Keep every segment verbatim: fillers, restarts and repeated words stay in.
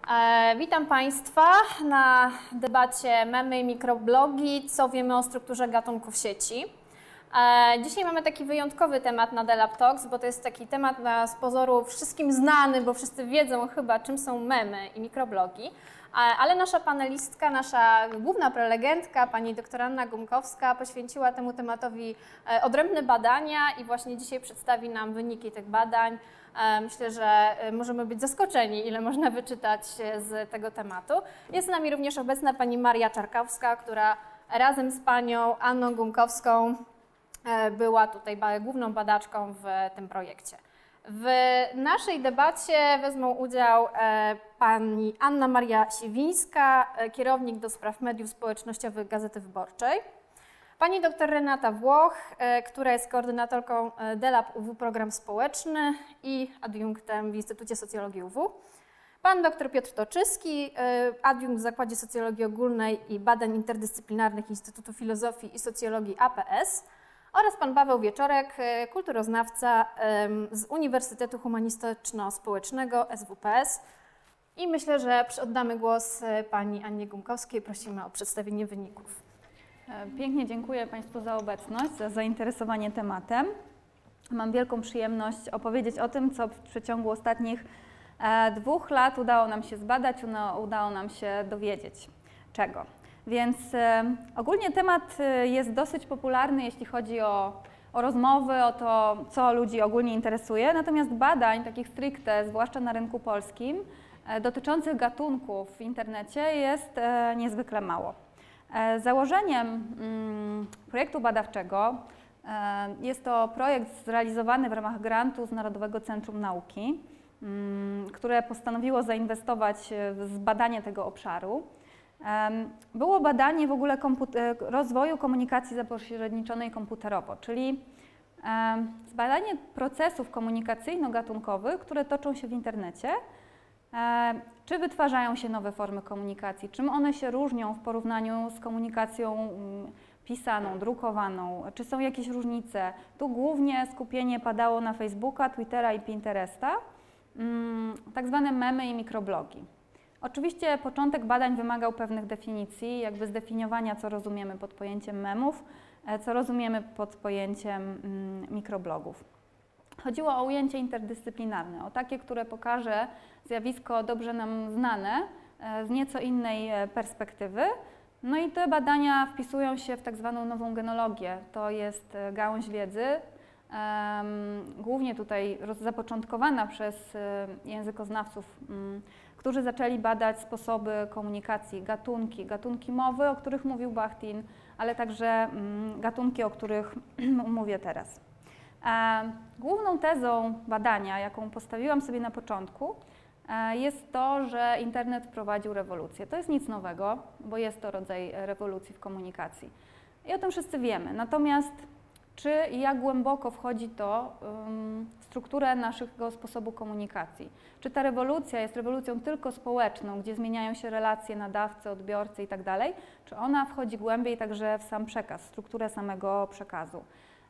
E, witam Państwa na debacie Memy i mikroblogi, co wiemy o strukturze gatunków sieci. E, dzisiaj mamy taki wyjątkowy temat na DeLab Talks, bo to jest taki temat na z pozoru wszystkim znany, bo wszyscy wiedzą chyba, czym są memy i mikroblogi. E, ale nasza panelistka, nasza główna prelegentka, pani doktor Anna Gumkowska, poświęciła temu tematowi e, odrębne badania i właśnie dzisiaj przedstawi nam wyniki tych badań. Myślę, że możemy być zaskoczeni, ile można wyczytać z tego tematu. Jest z nami również obecna pani Maria Czarkowska, która razem z panią Anną Gumkowską była tutaj główną badaczką w tym projekcie. W naszej debacie wezmą udział pani Anna Maria Siwińska, kierownik do spraw mediów społecznościowych Gazety Wyborczej. Pani dr Renata Włoch, która jest koordynatorką DeLab U W Program Społeczny i adiunktem w Instytucie Socjologii U W. Pan dr Piotr Toczyski, adiunkt w Zakładzie Socjologii Ogólnej i Badań Interdyscyplinarnych Instytutu Filozofii i Socjologii A P S oraz pan Paweł Wieczorek, kulturoznawca z Uniwersytetu Humanistyczno-Społecznego S W P S. I myślę, że oddamy głos pani Annie Gumkowskiej. Prosimy o przedstawienie wyników. Pięknie dziękuję Państwu za obecność, za zainteresowanie tematem. Mam wielką przyjemność opowiedzieć o tym, co w przeciągu ostatnich e, dwóch lat udało nam się zbadać, udało nam się dowiedzieć czego. Więc e, ogólnie temat jest dosyć popularny, jeśli chodzi o, o rozmowy, o to, co ludzi ogólnie interesuje. Natomiast badań, takich stricte, zwłaszcza na rynku polskim, e, dotyczących gatunków w internecie jest e, niezwykle mało. Założeniem projektu badawczego jest to projekt zrealizowany w ramach grantu z Narodowego Centrum Nauki, które postanowiło zainwestować w badanie tego obszaru. Było badanie w ogóle rozwoju komunikacji zapośredniczonej komputerowo, czyli zbadanie procesów komunikacyjno-gatunkowych, które toczą się w internecie. Czy wytwarzają się nowe formy komunikacji, czym one się różnią w porównaniu z komunikacją pisaną, drukowaną, czy są jakieś różnice. Tu głównie skupienie padało na Facebooka, Twittera i Pinteresta, tak zwane memy i mikroblogi. Oczywiście początek badań wymagał pewnych definicji, jakby zdefiniowania, co rozumiemy pod pojęciem memów, co rozumiemy pod pojęciem mikroblogów. Chodziło o ujęcie interdyscyplinarne, o takie, które pokaże zjawisko dobrze nam znane z nieco innej perspektywy. No i te badania wpisują się w tak zwaną nową genologię. To jest gałąź wiedzy, um, głównie tutaj zapoczątkowana przez językoznawców, um, którzy zaczęli badać sposoby komunikacji, gatunki, gatunki mowy, o których mówił Bachtin, ale także um, gatunki, o których mówię teraz. Główną tezą badania, jaką postawiłam sobie na początku, jest to, że internet wprowadził rewolucję. To jest nic nowego, bo jest to rodzaj rewolucji w komunikacji. I o tym wszyscy wiemy. Natomiast czy i jak głęboko wchodzi to w strukturę naszego sposobu komunikacji? Czy ta rewolucja jest rewolucją tylko społeczną, gdzie zmieniają się relacje nadawcy, odbiorcy itd., czy ona wchodzi głębiej także w sam przekaz, strukturę samego przekazu?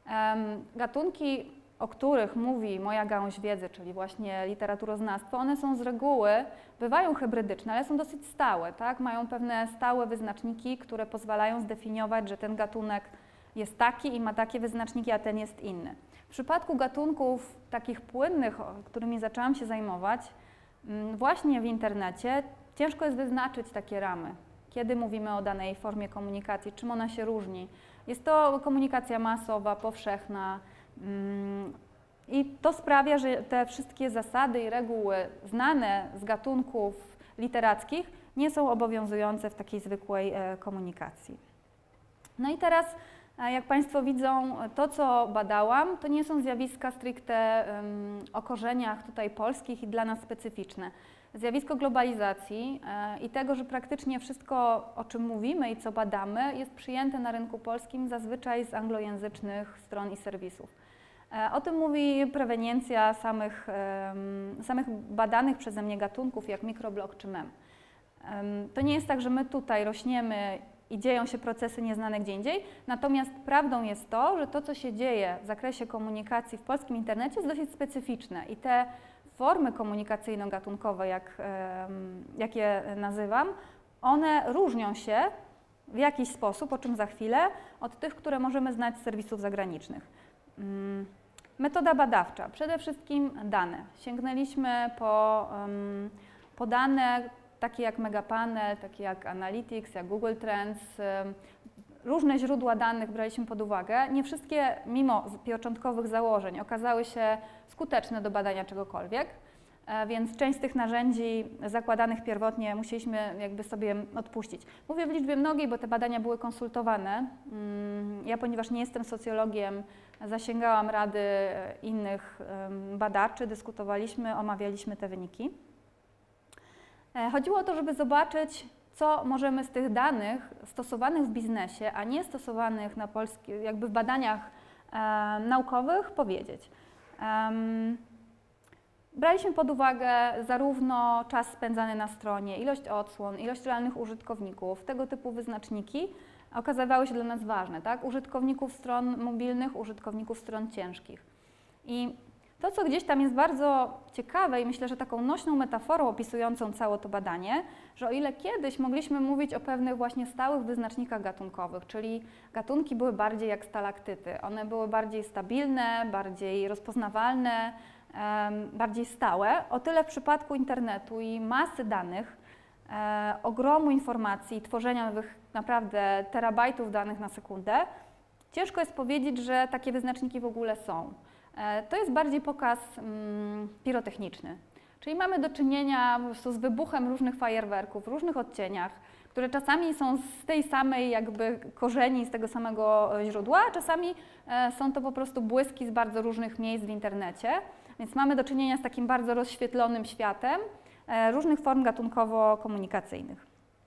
Gatunki, o których mówi moja gałąź wiedzy, czyli właśnie literaturoznawstwo, one są z reguły, bywają hybrydyczne, ale są dosyć stałe, tak? Mają pewne stałe wyznaczniki, które pozwalają zdefiniować, że ten gatunek jest taki i ma takie wyznaczniki, a ten jest inny. W przypadku gatunków takich płynnych, którymi zaczęłam się zajmować, właśnie w internecie, ciężko jest wyznaczyć takie ramy. Kiedy mówimy o danej formie komunikacji, czym ona się różni. Jest to komunikacja masowa, powszechna i to sprawia, że te wszystkie zasady i reguły znane z gatunków literackich nie są obowiązujące w takiej zwykłej komunikacji. No i teraz, jak Państwo widzą, to co badałam, to nie są zjawiska stricte o korzeniach tutaj polskich i dla nas specyficzne. Zjawisko globalizacji i tego, że praktycznie wszystko, o czym mówimy i co badamy, jest przyjęte na rynku polskim zazwyczaj z anglojęzycznych stron i serwisów. O tym mówi preweniencja samych, samych badanych przeze mnie gatunków, jak mikroblog czy mem. To nie jest tak, że my tutaj rośniemy i dzieją się procesy nieznane gdzie indziej, natomiast prawdą jest to, że to, co się dzieje w zakresie komunikacji w polskim internecie, jest dosyć specyficzne i te formy komunikacyjno-gatunkowe, jak, jak je nazywam, one różnią się w jakiś sposób, o czym za chwilę, od tych, które możemy znać z serwisów zagranicznych. Metoda badawcza, przede wszystkim dane. Sięgnęliśmy po, po dane takie jak Megapanel, takie jak Analytics, jak Google Trends, różne źródła danych braliśmy pod uwagę. Nie wszystkie, mimo początkowych założeń, okazały się skuteczne do badania czegokolwiek, więc część z tych narzędzi zakładanych pierwotnie musieliśmy jakby sobie odpuścić. Mówię w liczbie mnogiej, bo te badania były konsultowane. Ja, ponieważ nie jestem socjologiem, zasięgałam rady innych badaczy, dyskutowaliśmy, omawialiśmy te wyniki. Chodziło o to, żeby zobaczyć, co możemy z tych danych stosowanych w biznesie, a nie stosowanych na polskie, jakby w badaniach e, naukowych powiedzieć. Um, braliśmy pod uwagę zarówno czas spędzany na stronie, ilość odsłon, ilość realnych użytkowników, tego typu wyznaczniki okazywały się dla nas ważne, tak? Użytkowników stron mobilnych, użytkowników stron ciężkich. I to, co gdzieś tam jest bardzo ciekawe i myślę, że taką nośną metaforą opisującą całe to badanie, że o ile kiedyś mogliśmy mówić o pewnych właśnie stałych wyznacznikach gatunkowych, czyli gatunki były bardziej jak stalaktyty, one były bardziej stabilne, bardziej rozpoznawalne, um, bardziej stałe, o tyle w przypadku internetu i masy danych, e, ogromu informacji, tworzenia nowych naprawdę terabajtów danych na sekundę, ciężko jest powiedzieć, że takie wyznaczniki w ogóle są. To jest bardziej pokaz mm, pirotechniczny, czyli mamy do czynienia po prostu z wybuchem różnych fajerwerków w różnych odcieniach, które czasami są z tej samej jakby korzeni, z tego samego źródła, a czasami e, są to po prostu błyski z bardzo różnych miejsc w internecie, więc mamy do czynienia z takim bardzo rozświetlonym światem e, różnych form gatunkowo-komunikacyjnych.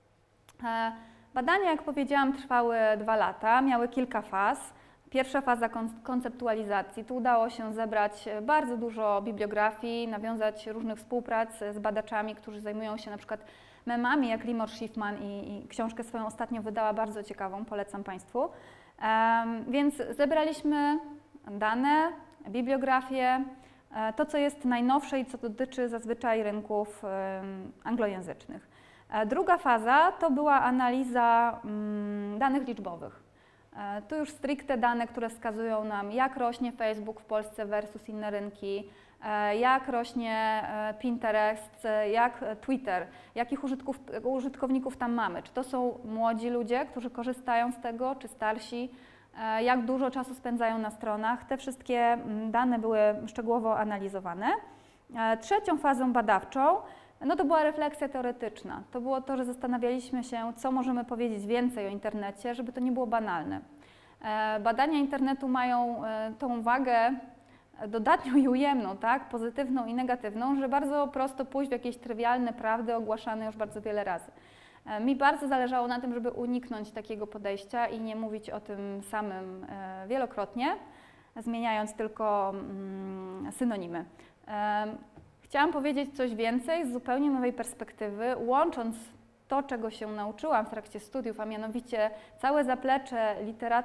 E, badania, jak powiedziałam, trwały dwa lata, miały kilka faz. Pierwsza faza konceptualizacji. Tu udało się zebrać bardzo dużo bibliografii, nawiązać różnych współprac z badaczami, którzy zajmują się na przykład memami, jak Limor Schiffman i, i książkę swoją ostatnio wydała, bardzo ciekawą, polecam Państwu. Um, więc zebraliśmy dane, bibliografię, to co jest najnowsze i co dotyczy zazwyczaj rynków um, anglojęzycznych. Druga faza to była analiza um, danych liczbowych. Tu już stricte dane, które wskazują nam, jak rośnie Facebook w Polsce versus inne rynki, jak rośnie Pinterest, jak Twitter, jakich użytkowników tam mamy. Czy to są młodzi ludzie, którzy korzystają z tego, czy starsi, jak dużo czasu spędzają na stronach. Te wszystkie dane były szczegółowo analizowane. Trzecią fazą badawczą no to była refleksja teoretyczna. To było to, że zastanawialiśmy się, co możemy powiedzieć więcej o internecie, żeby to nie było banalne. Badania internetu mają tą wagę dodatnią i ujemną, tak? Pozytywną i negatywną, że bardzo prosto pójść w jakieś trywialne prawdy ogłaszane już bardzo wiele razy. Mi bardzo zależało na tym, żeby uniknąć takiego podejścia i nie mówić o tym samym wielokrotnie, zmieniając tylko synonimy. Chciałam powiedzieć coś więcej z zupełnie nowej perspektywy, łącząc to, czego się nauczyłam w trakcie studiów, a mianowicie całe zaplecze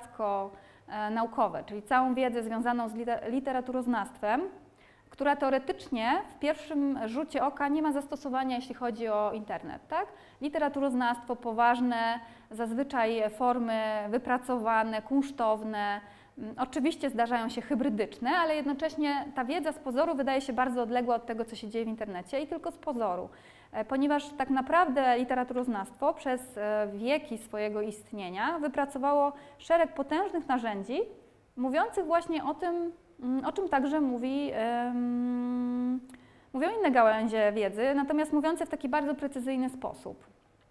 literacko-naukowe, czyli całą wiedzę związaną z literaturoznawstwem, która teoretycznie w pierwszym rzucie oka nie ma zastosowania, jeśli chodzi o internet. Tak? Literaturoznawstwo poważne, zazwyczaj formy wypracowane, kunsztowne, oczywiście zdarzają się hybrydyczne, ale jednocześnie ta wiedza z pozoru wydaje się bardzo odległa od tego, co się dzieje w internecie i tylko z pozoru. Ponieważ tak naprawdę literaturoznawstwo przez wieki swojego istnienia wypracowało szereg potężnych narzędzi mówiących właśnie o tym, o czym także mówi, um, mówią inne gałęzie wiedzy, natomiast mówiące w taki bardzo precyzyjny sposób.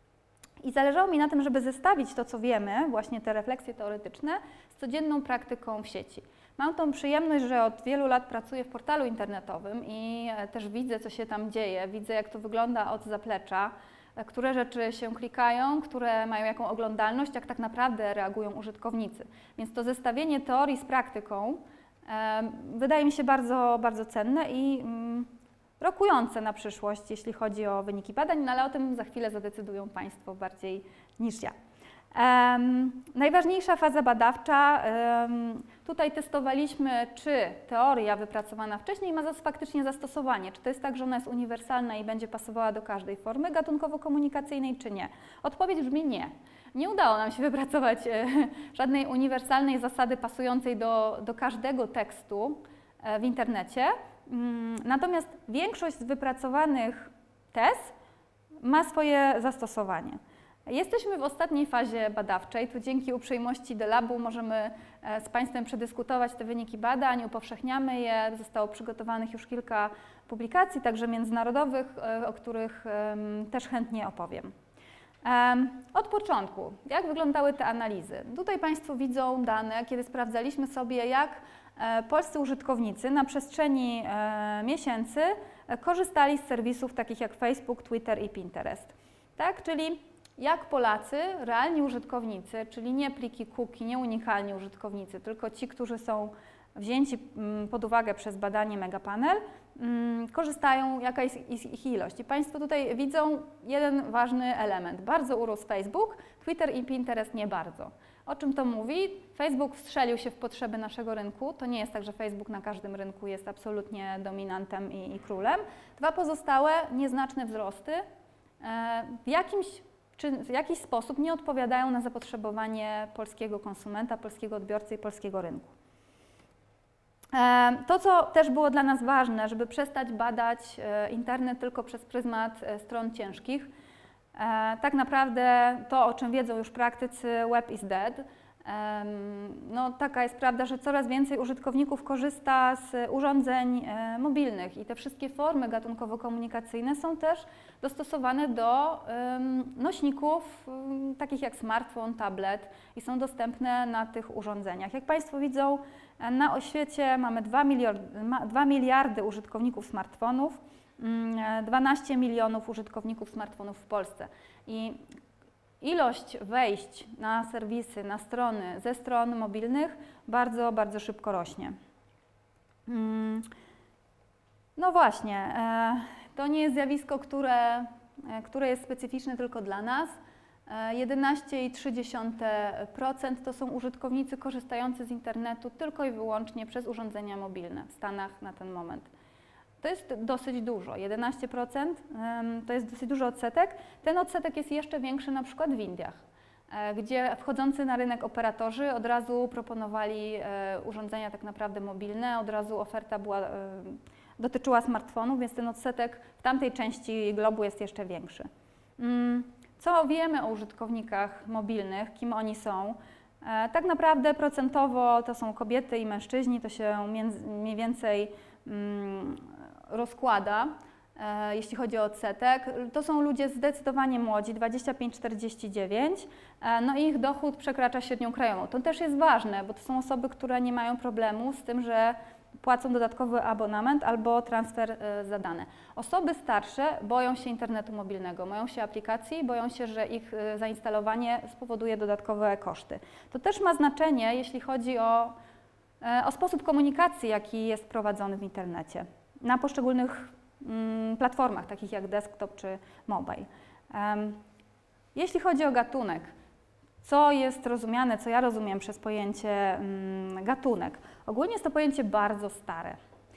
I zależało mi na tym, żeby zestawić to, co wiemy, właśnie te refleksje teoretyczne, z codzienną praktyką w sieci. Mam tą przyjemność, że od wielu lat pracuję w portalu internetowym i też widzę, co się tam dzieje, widzę, jak to wygląda od zaplecza, które rzeczy się klikają, które mają jaką oglądalność, jak tak naprawdę reagują użytkownicy. Więc to zestawienie teorii z praktyką e, wydaje mi się bardzo, bardzo cenne i mm, rokujące na przyszłość, jeśli chodzi o wyniki badań, no ale o tym za chwilę zadecydują Państwo bardziej niż ja. Um, najważniejsza faza badawcza, um, tutaj testowaliśmy, czy teoria wypracowana wcześniej ma faktycznie zastosowanie, czy to jest tak, że ona jest uniwersalna i będzie pasowała do każdej formy gatunkowo-komunikacyjnej, czy nie. Odpowiedź brzmi nie. Nie udało nam się wypracować e, żadnej uniwersalnej zasady pasującej do, do każdego tekstu e, w internecie, um, natomiast większość z wypracowanych tez ma swoje zastosowanie. Jesteśmy w ostatniej fazie badawczej, tu dzięki uprzejmości DeLabu możemy z Państwem przedyskutować te wyniki badań, upowszechniamy je, zostało przygotowanych już kilka publikacji, także międzynarodowych, o których też chętnie opowiem. Od początku, jak wyglądały te analizy? Tutaj Państwo widzą dane, kiedy sprawdzaliśmy sobie, jak polscy użytkownicy na przestrzeni miesięcy korzystali z serwisów takich jak Facebook, Twitter i Pinterest. Tak? Czyli jak Polacy, realni użytkownicy, czyli nie pliki cookie, nie unikalni użytkownicy, tylko ci, którzy są wzięci pod uwagę przez badanie Megapanel, korzystają, jaka jest ich ilość. I Państwo tutaj widzą jeden ważny element. Bardzo urósł Facebook, Twitter i Pinterest nie bardzo. O czym to mówi? Facebook wstrzelił się w potrzeby naszego rynku. To nie jest tak, że Facebook na każdym rynku jest absolutnie dominantem i, i królem. Dwa pozostałe, nieznaczne wzrosty w jakimś czy w jakiś sposób nie odpowiadają na zapotrzebowanie polskiego konsumenta, polskiego odbiorcy i polskiego rynku. To, co też było dla nas ważne, żeby przestać badać internet tylko przez pryzmat stron ciężkich, tak naprawdę to, o czym wiedzą już praktycy, web is dead. No, taka jest prawda, że coraz więcej użytkowników korzysta z urządzeń mobilnych i te wszystkie formy gatunkowo-komunikacyjne są też dostosowane do nośników takich jak smartfon, tablet i są dostępne na tych urządzeniach. Jak Państwo widzą, na świecie mamy dwa miliardy użytkowników smartfonów, dwanaście milionów użytkowników smartfonów w Polsce. I ilość wejść na serwisy, na strony ze stron mobilnych bardzo, bardzo szybko rośnie. No właśnie, to nie jest zjawisko, które, które jest specyficzne tylko dla nas. jedenaście przecinek trzy procent to są użytkownicy korzystający z internetu tylko i wyłącznie przez urządzenia mobilne w Stanach na ten moment. To jest dosyć dużo, jedenaście procent to jest dosyć duży odsetek. Ten odsetek jest jeszcze większy na przykład w Indiach, gdzie wchodzący na rynek operatorzy od razu proponowali urządzenia tak naprawdę mobilne, od razu oferta była, dotyczyła smartfonów, więc ten odsetek w tamtej części globu jest jeszcze większy. Co wiemy o użytkownikach mobilnych, kim oni są? Tak naprawdę procentowo to są kobiety i mężczyźni, to się mniej więcej rozkłada, jeśli chodzi o odsetek. To są ludzie zdecydowanie młodzi, dwadzieścia pięć do czterdziestu dziewięciu, no i ich dochód przekracza średnią krajową. To też jest ważne, bo to są osoby, które nie mają problemu z tym, że płacą dodatkowy abonament albo transfer za dane. Osoby starsze boją się internetu mobilnego, boją się aplikacji, boją się, że ich zainstalowanie spowoduje dodatkowe koszty. To też ma znaczenie, jeśli chodzi o, o sposób komunikacji, jaki jest prowadzony w internecie na poszczególnych mm, platformach, takich jak desktop czy mobile. Um, jeśli chodzi o gatunek, co jest rozumiane, co ja rozumiem przez pojęcie um, gatunek? Ogólnie jest to pojęcie bardzo stare.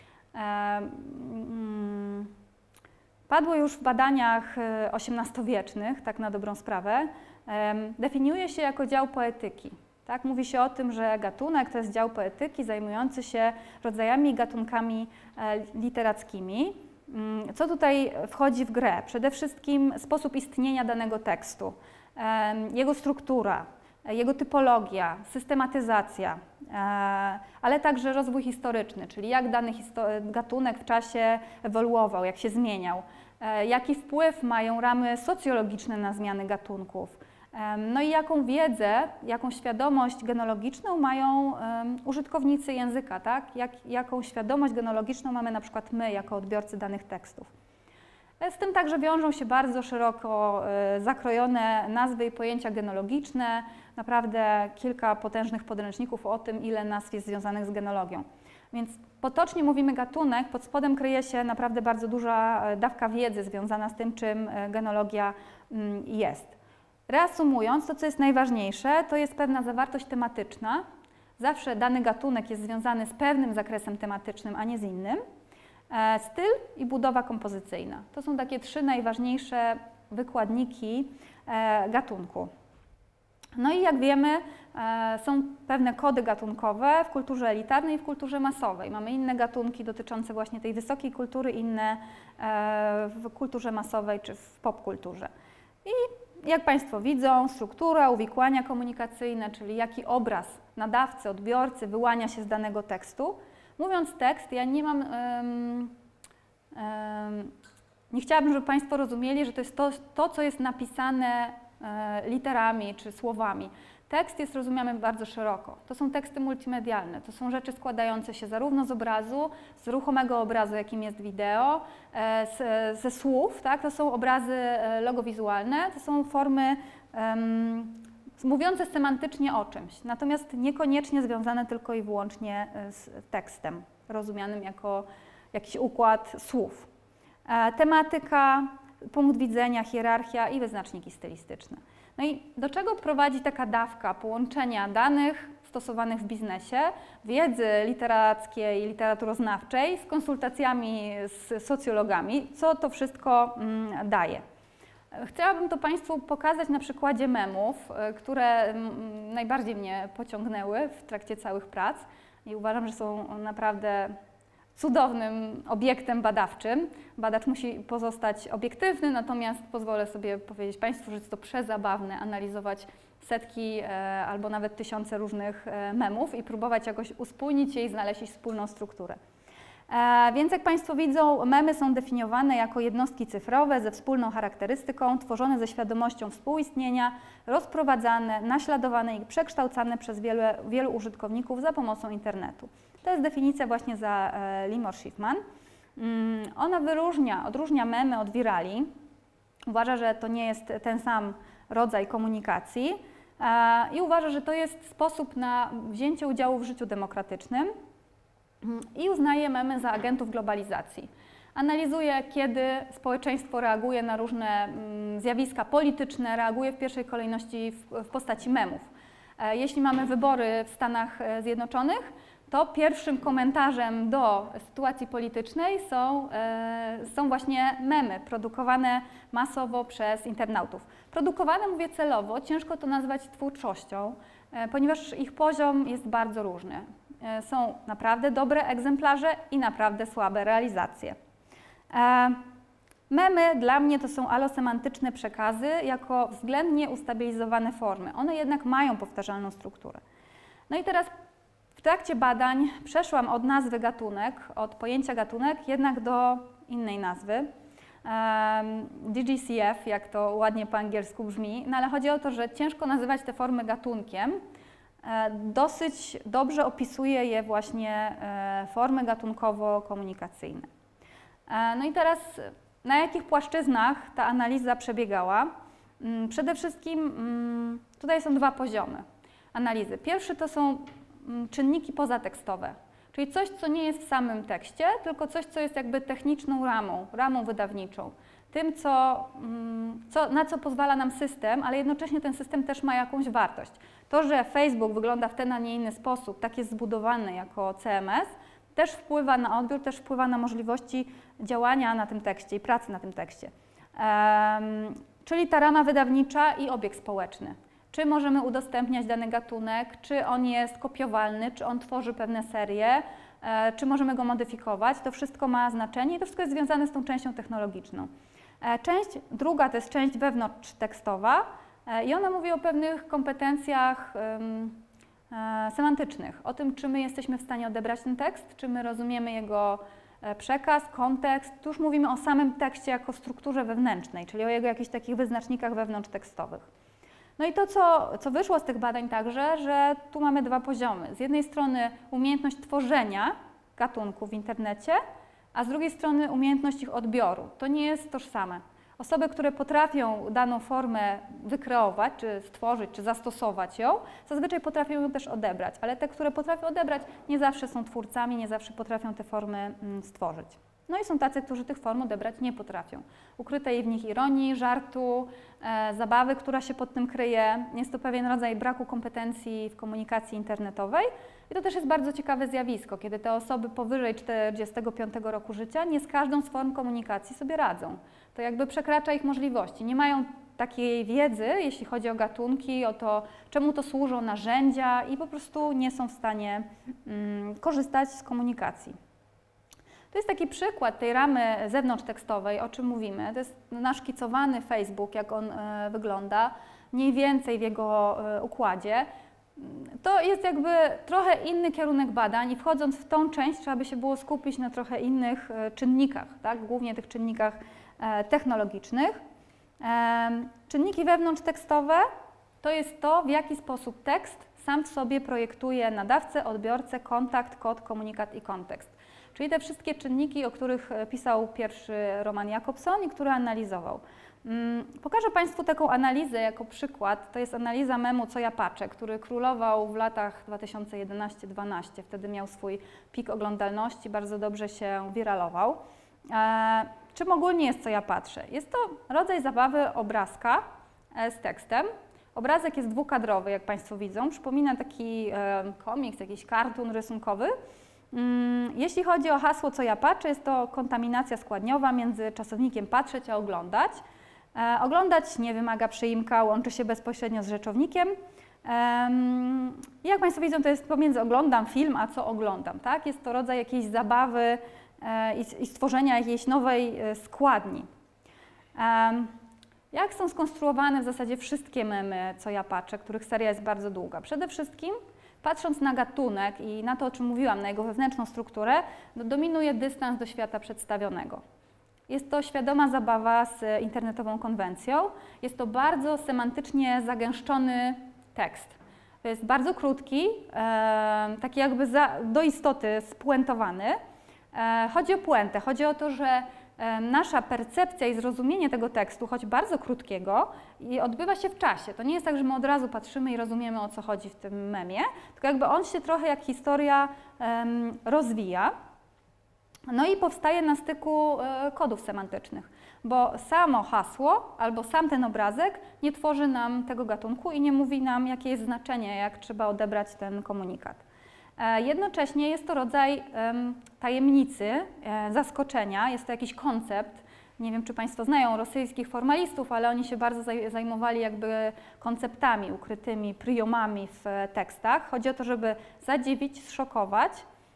Um, padło już w badaniach osiemnastowiecznych, tak na dobrą sprawę. Um, definiuje się jako dział poetyki. Tak? Mówi się o tym, że gatunek to jest dział poetyki zajmujący się rodzajami i gatunkami literackimi. Co tutaj wchodzi w grę? Przede wszystkim sposób istnienia danego tekstu, jego struktura, jego typologia, systematyzacja, ale także rozwój historyczny, czyli jak dany gatunek w czasie ewoluował, jak się zmieniał, jaki wpływ mają ramy socjologiczne na zmiany gatunków. No i jaką wiedzę, jaką świadomość genealogiczną mają um, użytkownicy języka, tak? Jak, jaką świadomość genealogiczną mamy na przykład my, jako odbiorcy danych tekstów. Z tym także wiążą się bardzo szeroko y, zakrojone nazwy i pojęcia genealogiczne, naprawdę kilka potężnych podręczników o tym, ile nazw jest związanych z genealogią. Więc potocznie mówimy gatunek, pod spodem kryje się naprawdę bardzo duża dawka wiedzy związana z tym, czym genealogia y, jest. Reasumując, to co jest najważniejsze, to jest pewna zawartość tematyczna. Zawsze dany gatunek jest związany z pewnym zakresem tematycznym, a nie z innym. E, styl i budowa kompozycyjna. To są takie trzy najważniejsze wykładniki e, gatunku. No i jak wiemy, e, są pewne kody gatunkowe w kulturze elitarnej i w kulturze masowej. Mamy inne gatunki dotyczące właśnie tej wysokiej kultury, inne e, w kulturze masowej czy w popkulturze. I jak Państwo widzą, struktura, uwikłania komunikacyjne, czyli jaki obraz nadawcy, odbiorcy wyłania się z danego tekstu. Mówiąc tekst, ja nie mam, um, um, nie chciałabym, żeby Państwo rozumieli, że to jest to, to co jest napisane e, literami czy słowami. Tekst jest rozumiany bardzo szeroko. To są teksty multimedialne, to są rzeczy składające się zarówno z obrazu, z ruchomego obrazu, jakim jest wideo, e, z, ze słów, tak? To są obrazy logowizualne, to są formy um, mówiące semantycznie o czymś, natomiast niekoniecznie związane tylko i wyłącznie z tekstem, rozumianym jako jakiś układ słów. E, tematyka, punkt widzenia, hierarchia i wyznaczniki stylistyczne. No i do czego prowadzi taka dawka połączenia danych stosowanych w biznesie, wiedzy literackiej i literaturoznawczej z konsultacjami z socjologami, co to wszystko mm, daje? Chciałabym to Państwu pokazać na przykładzie memów, które najbardziej mnie pociągnęły w trakcie całych prac i uważam, że są naprawdę cudownym obiektem badawczym. Badacz musi pozostać obiektywny, natomiast pozwolę sobie powiedzieć Państwu, że jest to przezabawne analizować setki e, albo nawet tysiące różnych e, memów i próbować jakoś uspójnić je i znaleźć ich wspólną strukturę. E, więc jak Państwo widzą, memy są definiowane jako jednostki cyfrowe ze wspólną charakterystyką, tworzone ze świadomością współistnienia, rozprowadzane, naśladowane i przekształcane przez wiele, wielu użytkowników za pomocą internetu. To jest definicja właśnie za e, Limor Schiffman. Mm, ona wyróżnia, odróżnia memy od wirali. Uważa, że to nie jest ten sam rodzaj komunikacji e, i uważa, że to jest sposób na wzięcie udziału w życiu demokratycznym i uznaje memy za agentów globalizacji. Analizuje, kiedy społeczeństwo reaguje na różne mm, zjawiska polityczne, reaguje w pierwszej kolejności w, w postaci memów. E, jeśli mamy wybory w Stanach Zjednoczonych, to pierwszym komentarzem do sytuacji politycznej są, e, są właśnie memy produkowane masowo przez internautów. Produkowane, mówię celowo, ciężko to nazwać twórczością, e, ponieważ ich poziom jest bardzo różny. E, są naprawdę dobre egzemplarze i naprawdę słabe realizacje. E, memy dla mnie to są alosemantyczne przekazy jako względnie ustabilizowane formy. One jednak mają powtarzalną strukturę. No i teraz w trakcie badań przeszłam od nazwy gatunek, od pojęcia gatunek, jednak do innej nazwy, D G C F, jak to ładnie po angielsku brzmi, no ale chodzi o to, że ciężko nazywać te formy gatunkiem, dosyć dobrze opisuje je właśnie formy gatunkowo-komunikacyjne. No i teraz na jakich płaszczyznach ta analiza przebiegała? Przede wszystkim tutaj są dwa poziomy analizy. Pierwszy to są czynniki pozatekstowe, czyli coś, co nie jest w samym tekście, tylko coś, co jest jakby techniczną ramą, ramą wydawniczą, tym, co, co, na co pozwala nam system, ale jednocześnie ten system też ma jakąś wartość. To, że Facebook wygląda w ten, a nie inny sposób, tak jest zbudowany jako C M S, też wpływa na odbiór, też wpływa na możliwości działania na tym tekście i pracy na tym tekście. Um, czyli ta rama wydawnicza i obieg społeczny. Czy możemy udostępniać dany gatunek, czy on jest kopiowalny, czy on tworzy pewne serie, e, czy możemy go modyfikować. To wszystko ma znaczenie i to wszystko jest związane z tą częścią technologiczną. E, część druga to jest część wewnątrztekstowa e, i ona mówi o pewnych kompetencjach um, e, semantycznych, o tym, czy my jesteśmy w stanie odebrać ten tekst, czy my rozumiemy jego e, przekaz, kontekst. Tu już mówimy o samym tekście jako strukturze wewnętrznej, czyli o jego jakichś takich wyznacznikach wewnątrztekstowych. No i to, co, co wyszło z tych badań także, że tu mamy dwa poziomy. Z jednej strony umiejętność tworzenia gatunków w internecie, a z drugiej strony umiejętność ich odbioru. To nie jest tożsame. Osoby, które potrafią daną formę wykreować, czy stworzyć, czy zastosować ją, zazwyczaj potrafią ją też odebrać, ale te, które potrafią odebrać, nie zawsze są twórcami, nie zawsze potrafią te formy stworzyć. No i są tacy, którzy tych form odebrać nie potrafią. Ukrytej w nich ironii, żartu, e, zabawy, która się pod tym kryje. Jest to pewien rodzaj braku kompetencji w komunikacji internetowej. I to też jest bardzo ciekawe zjawisko, kiedy te osoby powyżej czterdziestego piątego roku życia nie z każdą z form komunikacji sobie radzą. To jakby przekracza ich możliwości. Nie mają takiej wiedzy, jeśli chodzi o gatunki, o to, czemu to służą narzędzia i po prostu nie są w stanie mm, korzystać z komunikacji. To jest taki przykład tej ramy zewnątrztekstowej, o czym mówimy. To jest naszkicowany Facebook, jak on e, wygląda, mniej więcej w jego e, układzie. To jest jakby trochę inny kierunek badań i wchodząc w tą część trzeba by się było skupić na trochę innych e, czynnikach, tak? Głównie tych czynnikach e, technologicznych. E, czynniki wewnątrztekstowe to jest to, w jaki sposób tekst sam w sobie projektuje nadawcę, odbiorcę, kontakt, kod, komunikat i kontekst. Czyli te wszystkie czynniki, o których pisał pierwszy Roman Jakobson i które analizował. Pokażę Państwu taką analizę jako przykład. To jest analiza memu Co ja patrzę, który królował w latach dwa tysiące jedenaście dwanaście. Wtedy miał swój pik oglądalności, bardzo dobrze się wiralował. E, czym ogólnie jest Co ja patrzę? Jest to rodzaj zabawy obrazka z tekstem. Obrazek jest dwukadrowy, jak Państwo widzą. Przypomina taki e, komiks, jakiś kartun rysunkowy. Jeśli chodzi o hasło Co ja patrzę, jest to kontaminacja składniowa między czasownikiem patrzeć a oglądać. E, oglądać nie wymaga przyimka, łączy się bezpośrednio z rzeczownikiem. E, jak Państwo widzą, to jest pomiędzy oglądam film a co oglądam. Tak? Jest to rodzaj jakiejś zabawy e, i, i stworzenia jakiejś nowej e, składni. E, jak są skonstruowane w zasadzie wszystkie memy Co ja patrzę, których seria jest bardzo długa? Przede wszystkim patrząc na gatunek i na to, o czym mówiłam, na jego wewnętrzną strukturę, dominuje dystans do świata przedstawionego. Jest to świadoma zabawa z internetową konwencją. Jest to bardzo semantycznie zagęszczony tekst. To jest bardzo krótki, e, taki jakby za, do istoty spuentowany. E, chodzi o puentę, chodzi o to, że nasza percepcja i zrozumienie tego tekstu, choć bardzo krótkiego, i odbywa się w czasie. To nie jest tak, że my od razu patrzymy i rozumiemy, o co chodzi w tym memie, tylko jakby on się trochę jak historia um, rozwija. No i powstaje na styku e, kodów semantycznych, bo samo hasło albo sam ten obrazek nie tworzy nam tego gatunku i nie mówi nam, jakie jest znaczenie, jak trzeba odebrać ten komunikat. Jednocześnie jest to rodzaj um, tajemnicy, e, zaskoczenia, jest to jakiś koncept. Nie wiem, czy Państwo znają rosyjskich formalistów, ale oni się bardzo zaj zajmowali jakby konceptami ukrytymi, priomami w e, tekstach. Chodzi o to, żeby zadziwić, zszokować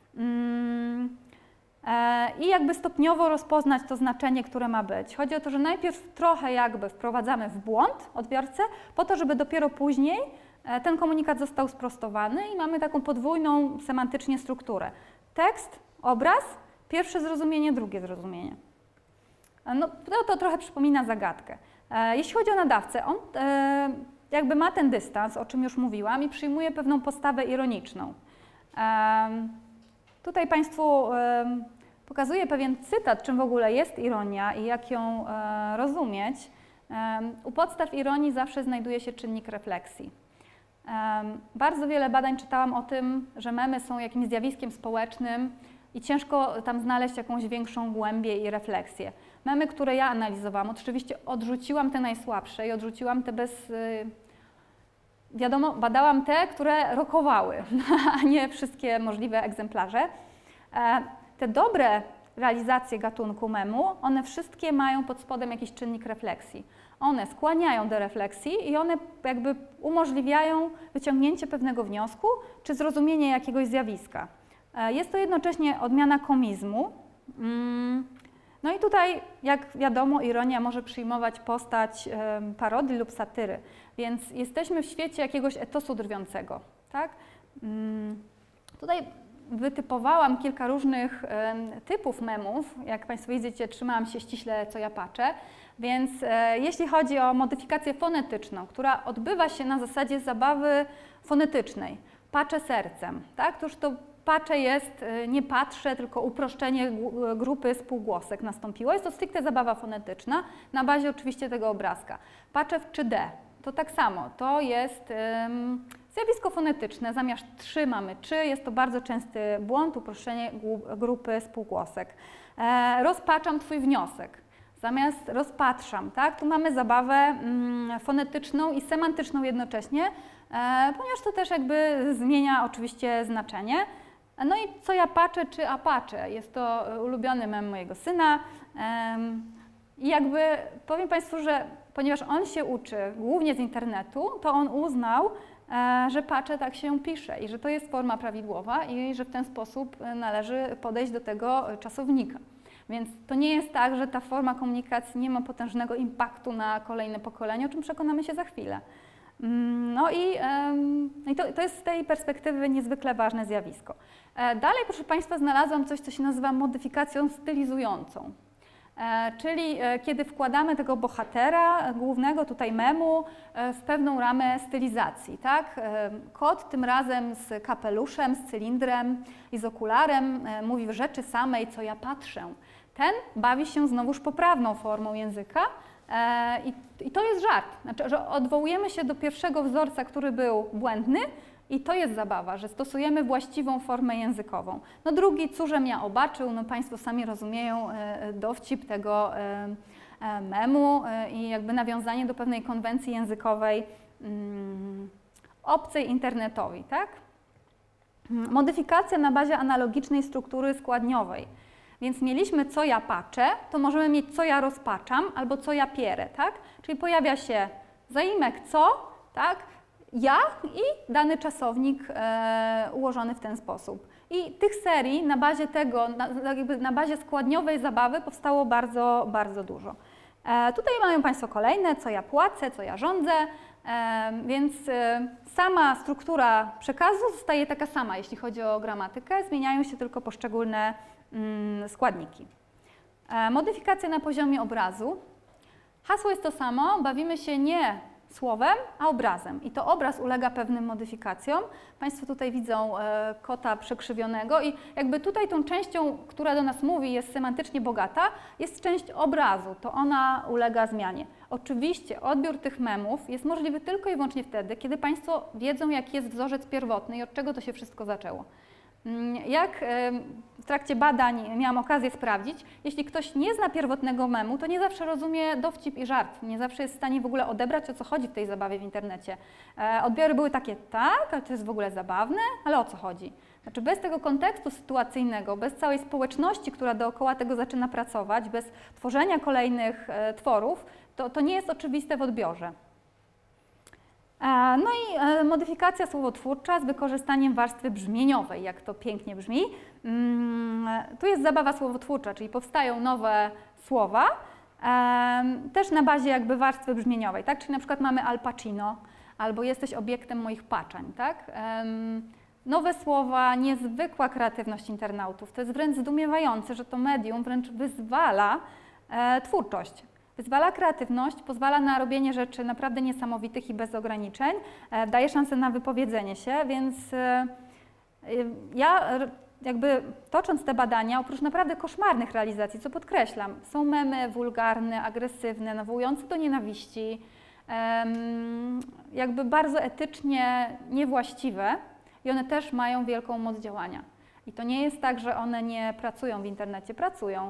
mm, e, i jakby stopniowo rozpoznać to znaczenie, które ma być. Chodzi o to, że najpierw trochę jakby wprowadzamy w błąd odbiorcę, po to, żeby dopiero później ten komunikat został sprostowany i mamy taką podwójną semantycznie strukturę. Tekst, obraz, pierwsze zrozumienie, drugie zrozumienie. No, to, to trochę przypomina zagadkę. E, jeśli chodzi o nadawcę, on e, jakby ma ten dystans, o czym już mówiłam, i przyjmuje pewną postawę ironiczną. E, tutaj Państwu e, pokazuję pewien cytat, czym w ogóle jest ironia i jak ją e, rozumieć. E, u podstaw ironii zawsze znajduje się czynnik refleksji. Um, bardzo wiele badań czytałam o tym, że memy są jakimś zjawiskiem społecznym i ciężko tam znaleźć jakąś większą głębię i refleksję. Memy, które ja analizowałam, oczywiście odrzuciłam te najsłabsze i odrzuciłam te bez... Yy, wiadomo, badałam te, które rokowały, a nie wszystkie możliwe egzemplarze. E, te dobre realizacje gatunku memu, one wszystkie mają pod spodem jakiś czynnik refleksji. One skłaniają do refleksji i one jakby umożliwiają wyciągnięcie pewnego wniosku czy zrozumienie jakiegoś zjawiska. Jest to jednocześnie odmiana komizmu. No i tutaj, jak wiadomo, ironia może przyjmować postać parodii lub satyry, więc jesteśmy w świecie jakiegoś etosu drwiącego. Tak? Tutaj wytypowałam kilka różnych y, typów memów. Jak Państwo widzicie, trzymałam się ściśle Co ja patrzę. Więc y, jeśli chodzi o modyfikację fonetyczną, która odbywa się na zasadzie zabawy fonetycznej, patrzę sercem, tak? Toż to patrzę jest, y, nie patrzę, tylko uproszczenie grupy spółgłosek nastąpiło. Jest to stricte zabawa fonetyczna, na bazie oczywiście tego obrazka. Patrzę w trzy D. To tak samo, to jest um, zjawisko fonetyczne, zamiast trzy mamy czy, jest to bardzo częsty błąd, uproszczenie grupy spółgłosek. E, rozpaczam Twój wniosek. Zamiast rozpatrzam, tak? Tu mamy zabawę mm, fonetyczną i semantyczną jednocześnie, e, ponieważ to też jakby zmienia oczywiście znaczenie. No i co ja patrzę, czy apaczę? Jest to ulubiony mem mojego syna. I jakby powiem Państwu, że ponieważ on się uczy głównie z internetu, to on uznał, że paczę tak się pisze i że to jest forma prawidłowa i że w ten sposób należy podejść do tego czasownika. Więc to nie jest tak, że ta forma komunikacji nie ma potężnego impaktu na kolejne pokolenie, o czym przekonamy się za chwilę. No i, no i to, to jest z tej perspektywy niezwykle ważne zjawisko. Dalej, proszę Państwa, znalazłam coś, co się nazywa modyfikacją stylizującą. Czyli kiedy wkładamy tego bohatera głównego tutaj memu w pewną ramę stylizacji, tak? Kot tym razem z kapeluszem, z cylindrem i z okularem mówi w rzeczy samej, co ja patrzę. Ten bawi się znowuż poprawną formą języka i, i to jest żart, znaczy, że odwołujemy się do pierwszego wzorca, który był błędny, i to jest zabawa, że stosujemy właściwą formę językową. No drugi, cóżem ja obaczył, no Państwo sami rozumieją e, dowcip tego e, e, memu e, i jakby nawiązanie do pewnej konwencji językowej mm, obcej internetowi, tak? Modyfikacja na bazie analogicznej struktury składniowej. Więc mieliśmy co ja patrzę, to możemy mieć co ja rozpaczam albo co ja pierę, tak? Czyli pojawia się zaimek co, tak? Ja i dany czasownik e, ułożony w ten sposób. I tych serii na bazie tego, na, jakby na bazie składniowej zabawy powstało bardzo, bardzo dużo. E, tutaj mają Państwo kolejne, co ja płacę, co ja rządzę, e, więc e, sama struktura przekazu zostaje taka sama, jeśli chodzi o gramatykę, zmieniają się tylko poszczególne mm, składniki. E, modyfikacja na poziomie obrazu. Hasło jest to samo, bawimy się nie słowem, a obrazem. I to obraz ulega pewnym modyfikacjom. Państwo tutaj widzą e, kota przekrzywionego i jakby tutaj tą częścią, która do nas mówi, jest semantycznie bogata, jest część obrazu, to ona ulega zmianie. Oczywiście odbiór tych memów jest możliwy tylko i wyłącznie wtedy, kiedy Państwo wiedzą, jaki jest wzorzec pierwotny i od czego to się wszystko zaczęło. Jak w trakcie badań miałam okazję sprawdzić, jeśli ktoś nie zna pierwotnego memu, to nie zawsze rozumie dowcip i żart, nie zawsze jest w stanie w ogóle odebrać, o co chodzi w tej zabawie w internecie. Odbiory były takie, tak, ale to jest w ogóle zabawne, ale o co chodzi? Znaczy bez tego kontekstu sytuacyjnego, bez całej społeczności, która dookoła tego zaczyna pracować, bez tworzenia kolejnych tworów, to, to nie jest oczywiste w odbiorze. No i modyfikacja słowotwórcza z wykorzystaniem warstwy brzmieniowej, jak to pięknie brzmi. Tu jest zabawa słowotwórcza, czyli powstają nowe słowa, też na bazie jakby warstwy brzmieniowej, tak? Czyli na przykład mamy Al Pacino, albo jesteś obiektem moich paczań, tak? Nowe słowa, niezwykła kreatywność internautów. To jest wręcz zdumiewające, że to medium wręcz wyzwala twórczość. Wyzwala kreatywność, pozwala na robienie rzeczy naprawdę niesamowitych i bez ograniczeń, daje szansę na wypowiedzenie się, więc ja jakby tocząc te badania, oprócz naprawdę koszmarnych realizacji, co podkreślam, są memy wulgarne, agresywne, nawołujące do nienawiści, jakby bardzo etycznie niewłaściwe i one też mają wielką moc działania. I to nie jest tak, że one nie pracują w internecie, pracują.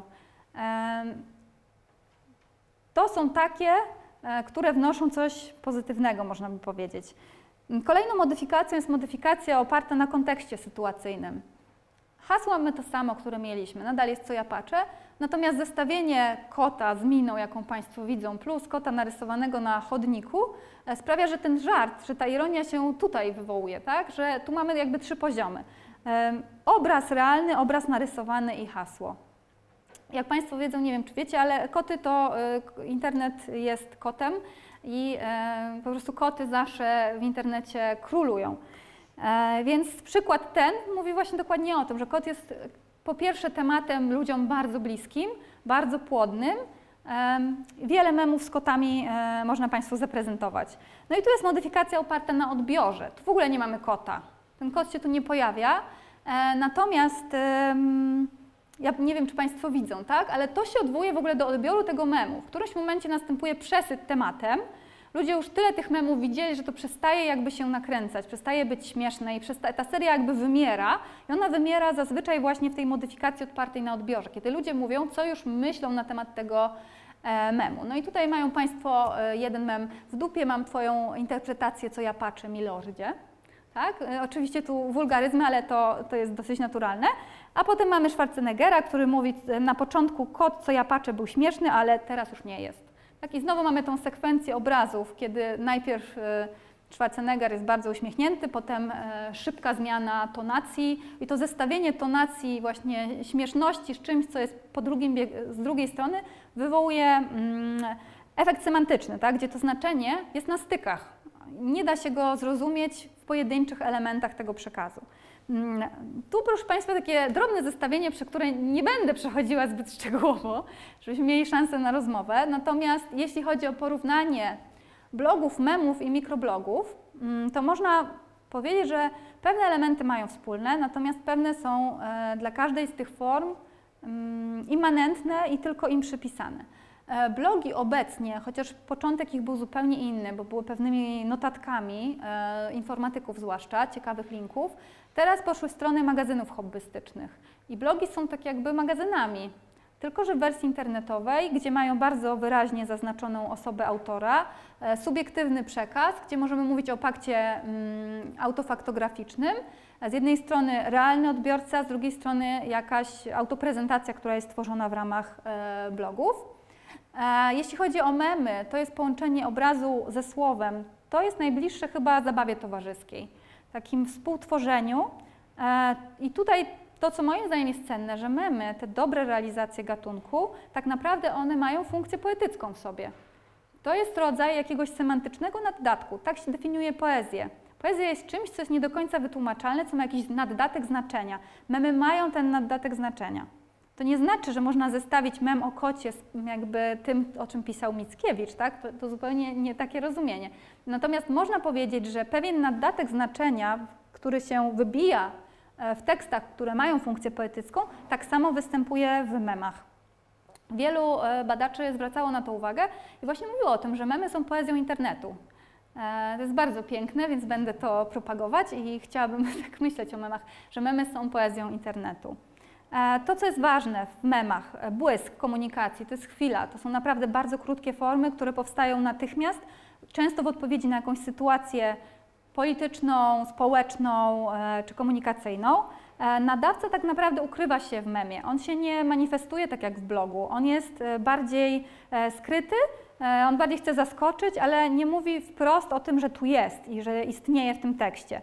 To są takie, które wnoszą coś pozytywnego, można by powiedzieć. Kolejną modyfikacją jest modyfikacja oparta na kontekście sytuacyjnym. Hasło mamy to samo, które mieliśmy, nadal jest co ja patrzę, natomiast zestawienie kota z miną, jaką Państwo widzą, plus kota narysowanego na chodniku sprawia, że ten żart, że ta ironia się tutaj wywołuje, tak? Że tu mamy jakby trzy poziomy. Obraz realny, obraz narysowany i hasło. Jak Państwo wiedzą, nie wiem czy wiecie, ale koty to, y, internet jest kotem i y, po prostu koty zawsze w internecie królują. E, więc przykład ten mówi właśnie dokładnie o tym, że kot jest po pierwsze tematem ludziom bardzo bliskim, bardzo płodnym. E, wiele memów z kotami e, można Państwu zaprezentować. No i tu jest modyfikacja oparta na odbiorze. Tu w ogóle nie mamy kota. Ten kot się tu nie pojawia. E, natomiast e, ja nie wiem, czy Państwo widzą, tak? Ale to się odwołuje w ogóle do odbioru tego memu. W którymś momencie następuje przesyt tematem, ludzie już tyle tych memów widzieli, że to przestaje jakby się nakręcać, przestaje być śmieszne i ta seria jakby wymiera i ona wymiera zazwyczaj właśnie w tej modyfikacji odpartej na odbiorze, kiedy ludzie mówią, co już myślą na temat tego memu. No i tutaj mają Państwo jeden mem w dupie, mam Twoją interpretację, co ja patrzę, milordzie. Tak? Oczywiście tu wulgaryzmy, ale to, to jest dosyć naturalne. A potem mamy Schwarzeneggera, który mówi na początku kot, co ja patrzę, był śmieszny, ale teraz już nie jest. Tak? I znowu mamy tą sekwencję obrazów, kiedy najpierw Schwarzenegger jest bardzo uśmiechnięty, potem szybka zmiana tonacji i to zestawienie tonacji właśnie śmieszności z czymś, co jest po drugim z drugiej strony, wywołuje mm, efekt semantyczny, tak? Gdzie to znaczenie jest na stykach. Nie da się go zrozumieć w pojedynczych elementach tego przekazu. Tu, proszę Państwa, takie drobne zestawienie, przy które nie będę przechodziła zbyt szczegółowo, żebyśmy mieli szansę na rozmowę. Natomiast jeśli chodzi o porównanie blogów, memów i mikroblogów, to można powiedzieć, że pewne elementy mają wspólne, natomiast pewne są dla każdej z tych form immanentne i tylko im przypisane. Blogi obecnie, chociaż początek ich był zupełnie inny, bo były pewnymi notatkami, e, informatyków zwłaszcza, ciekawych linków, teraz poszły strony magazynów hobbystycznych. I blogi są tak jakby magazynami, tylko że w wersji internetowej, gdzie mają bardzo wyraźnie zaznaczoną osobę autora, e, subiektywny przekaz, gdzie możemy mówić o pakcie mm, autofaktograficznym. Z jednej strony realny odbiorca, z drugiej strony jakaś autoprezentacja, która jest tworzona w ramach e, blogów. Jeśli chodzi o memy, to jest połączenie obrazu ze słowem. To jest najbliższe chyba zabawie towarzyskiej, takim współtworzeniu. I tutaj to, co moim zdaniem jest cenne, że memy, te dobre realizacje gatunku, tak naprawdę one mają funkcję poetycką w sobie. To jest rodzaj jakiegoś semantycznego naddatku, tak się definiuje poezję. Poezja jest czymś, co jest nie do końca wytłumaczalne, co ma jakiś naddatek znaczenia. Memy mają ten naddatek znaczenia. To nie znaczy, że można zestawić mem o kocie z jakby tym, o czym pisał Mickiewicz, tak? To, to zupełnie nie takie rozumienie. Natomiast można powiedzieć, że pewien naddatek znaczenia, który się wybija w tekstach, które mają funkcję poetycką, tak samo występuje w memach. Wielu badaczy zwracało na to uwagę i właśnie mówiło o tym, że memy są poezją internetu. To jest bardzo piękne, więc będę to propagować i chciałabym tak myśleć o memach, że memy są poezją internetu. To, co jest ważne w memach, błysk komunikacji, to jest chwila, to są naprawdę bardzo krótkie formy, które powstają natychmiast, często w odpowiedzi na jakąś sytuację polityczną, społeczną czy komunikacyjną. Nadawca tak naprawdę ukrywa się w memie, on się nie manifestuje tak jak w blogu, on jest bardziej skryty, on bardziej chce zaskoczyć, ale nie mówi wprost o tym, że tu jest i że istnieje w tym tekście.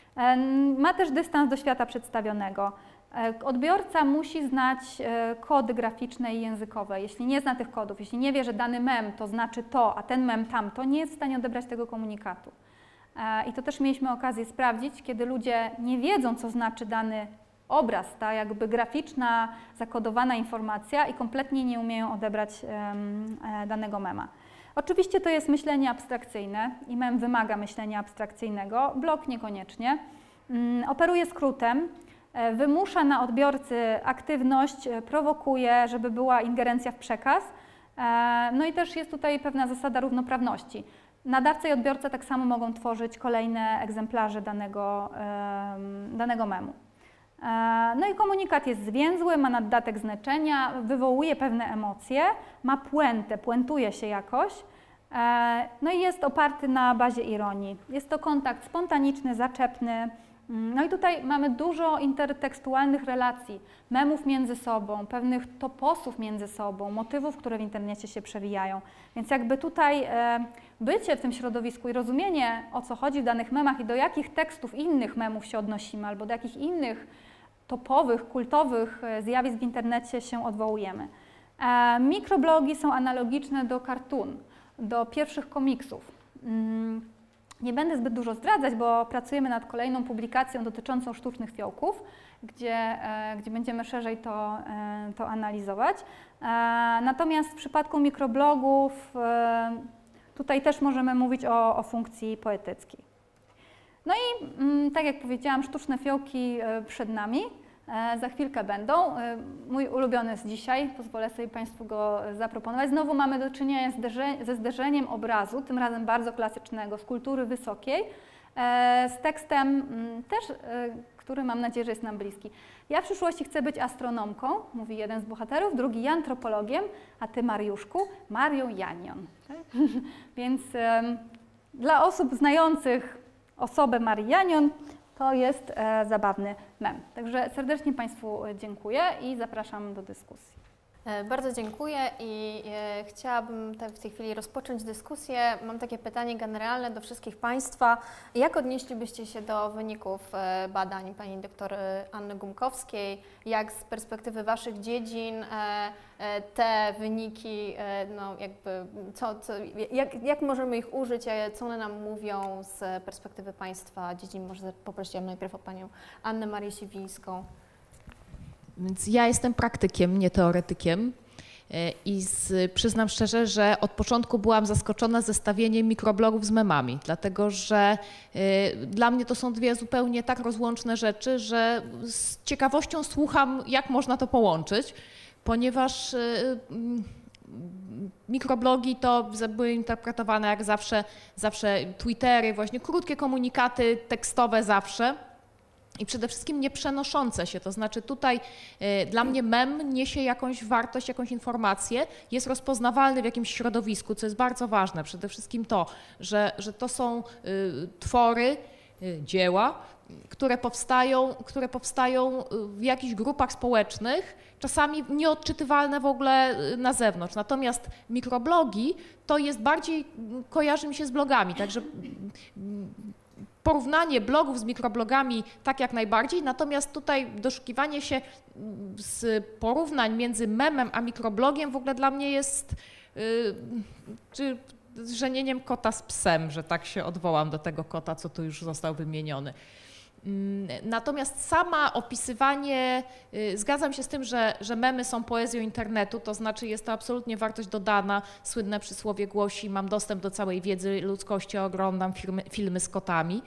Ma też dystans do świata przedstawionego. Odbiorca musi znać kody graficzne i językowe. Jeśli nie zna tych kodów, jeśli nie wie, że dany mem to znaczy to, a ten mem tamto, nie jest w stanie odebrać tego komunikatu. I to też mieliśmy okazję sprawdzić, kiedy ludzie nie wiedzą, co znaczy dany obraz, ta jakby graficzna, zakodowana informacja i kompletnie nie umieją odebrać danego mema. Oczywiście to jest myślenie abstrakcyjne i mem wymaga myślenia abstrakcyjnego, blog niekoniecznie. Operuje skrótem. Wymusza na odbiorcy aktywność, prowokuje, żeby była ingerencja w przekaz. No i też jest tutaj pewna zasada równoprawności. Nadawca i odbiorca tak samo mogą tworzyć kolejne egzemplarze danego, danego memu. No i komunikat jest zwięzły, ma naddatek znaczenia, wywołuje pewne emocje, ma puentę, puentuje się jakoś. No i jest oparty na bazie ironii. Jest to kontakt spontaniczny, zaczepny. No i tutaj mamy dużo intertekstualnych relacji, memów między sobą, pewnych toposów między sobą, motywów, które w internecie się przewijają. Więc jakby tutaj e, bycie w tym środowisku i rozumienie, o co chodzi w danych memach i do jakich tekstów innych memów się odnosimy, albo do jakich innych topowych, kultowych zjawisk w internecie się odwołujemy. E, mikroblogi są analogiczne do cartoon, do pierwszych komiksów. Mm. Nie będę zbyt dużo zdradzać, bo pracujemy nad kolejną publikacją dotyczącą sztucznych fiołków, gdzie, e, gdzie będziemy szerzej to, e, to analizować. E, natomiast w przypadku mikroblogów e, tutaj też możemy mówić o, o funkcji poetyckiej. No i mm, tak jak powiedziałam, sztuczne fiołki e, przed nami. Za chwilkę będą. Mój ulubiony z dzisiaj, pozwolę sobie Państwu go zaproponować. Znowu mamy do czynienia ze zderzeniem obrazu, tym razem bardzo klasycznego, z kultury wysokiej, z tekstem też, który mam nadzieję, że jest nam bliski. Ja w przyszłości chcę być astronomką, mówi jeden z bohaterów, drugi antropologiem, a Ty, Mariuszku, Marią Janion. Tak? Więc um, dla osób znających osobę Marii Janion to jest e, zabawny mem. Także serdecznie Państwu dziękuję i zapraszam do dyskusji. Bardzo dziękuję i e, chciałabym te, w tej chwili rozpocząć dyskusję. Mam takie pytanie generalne do wszystkich Państwa. Jak odnieślibyście się do wyników e, badań Pani doktor Anny Gumkowskiej? Jak z perspektywy Waszych dziedzin e, e, te wyniki, e, no jakby, co, co, jak, jak możemy ich użyć, co one nam mówią z perspektywy Państwa dziedzin? Może poprosiłam najpierw o Panią Annę Marię Siwińską. Więc ja jestem praktykiem, nie teoretykiem i z, przyznam szczerze, że od początku byłam zaskoczona zestawieniem mikroblogów z memami, dlatego że y, dla mnie to są dwie zupełnie tak rozłączne rzeczy, że z ciekawością słucham, jak można to połączyć, ponieważ y, y, mikroblogi to były interpretowane jak zawsze, zawsze Twittery, właśnie krótkie komunikaty tekstowe zawsze. I przede wszystkim nie przenoszące się, to znaczy tutaj y, dla mnie mem niesie jakąś wartość, jakąś informację, jest rozpoznawalny w jakimś środowisku, co jest bardzo ważne. Przede wszystkim to, że, że to są y, twory, y, dzieła, które powstają, które powstają w jakichś grupach społecznych, czasami nieodczytywalne w ogóle na zewnątrz. Natomiast mikroblogi to jest bardziej, kojarzy mi się z blogami, także porównanie blogów z mikroblogami tak jak najbardziej, natomiast tutaj doszukiwanie się z porównań między memem a mikroblogiem w ogóle dla mnie jest yy, czy żenieniem kota z psem, że tak się odwołam do tego kota, co tu już został wymieniony. Natomiast sama opisywanie, zgadzam się z tym, że, że memy są poezją internetu, to znaczy jest to absolutnie wartość dodana. Słynne przysłowie głosi: mam dostęp do całej wiedzy ludzkości, oglądam filmy, filmy z kotami.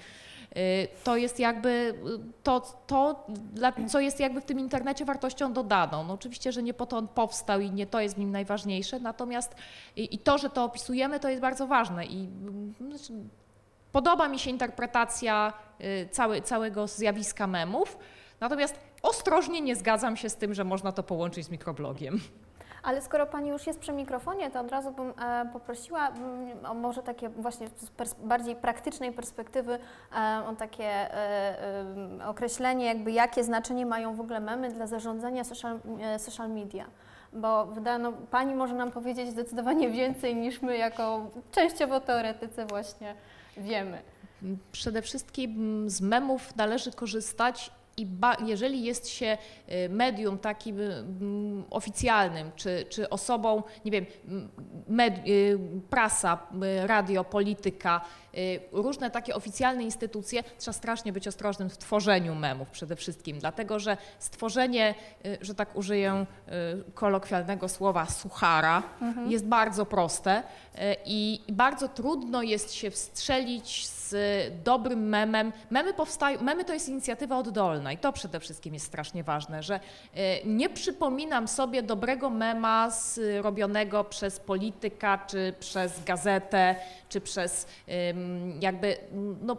To jest jakby to, to, co jest jakby w tym internecie wartością dodaną. No oczywiście, że nie po to on powstał i nie to jest w nim najważniejsze, natomiast i, i to, że to opisujemy, to jest bardzo ważne. I znaczy, podoba mi się interpretacja cały, całego zjawiska memów, natomiast ostrożnie nie zgadzam się z tym, że można to połączyć z mikroblogiem. Ale skoro Pani już jest przy mikrofonie, to od razu bym e, poprosiła m, o może takie właśnie z pers bardziej praktycznej perspektywy e, o takie e, e, określenie, jakby jakie znaczenie mają w ogóle memy dla zarządzania social, e, social media. Bo wydaje, no, Pani może nam powiedzieć zdecydowanie więcej niż my jako częściowo teoretycy właśnie wiemy. Przede wszystkim z memów należy korzystać i jeżeli jest się medium takim oficjalnym, czy, czy osobą, nie wiem, med, prasa, radio, polityka, różne takie oficjalne instytucje, trzeba strasznie być ostrożnym w tworzeniu memów przede wszystkim, dlatego że stworzenie, że tak użyję kolokwialnego słowa, suchara, mhm. jest bardzo proste i bardzo trudno jest się wstrzelić z dobrym memem. Memy powstają, memy to jest inicjatywa oddolna i to przede wszystkim jest strasznie ważne, że nie przypominam sobie dobrego mema robionego przez polityka, czy przez gazetę, czy przez jakby no,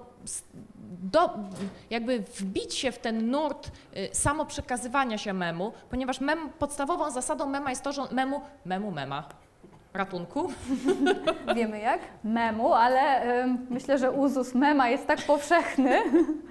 do, jakby wbić się w ten nurt samoprzekazywania się memu, ponieważ mem, podstawową zasadą mema jest to, że memu, memu mema. Ratunku. Wiemy jak? Memu, ale y, myślę, że uzus mema jest tak powszechny.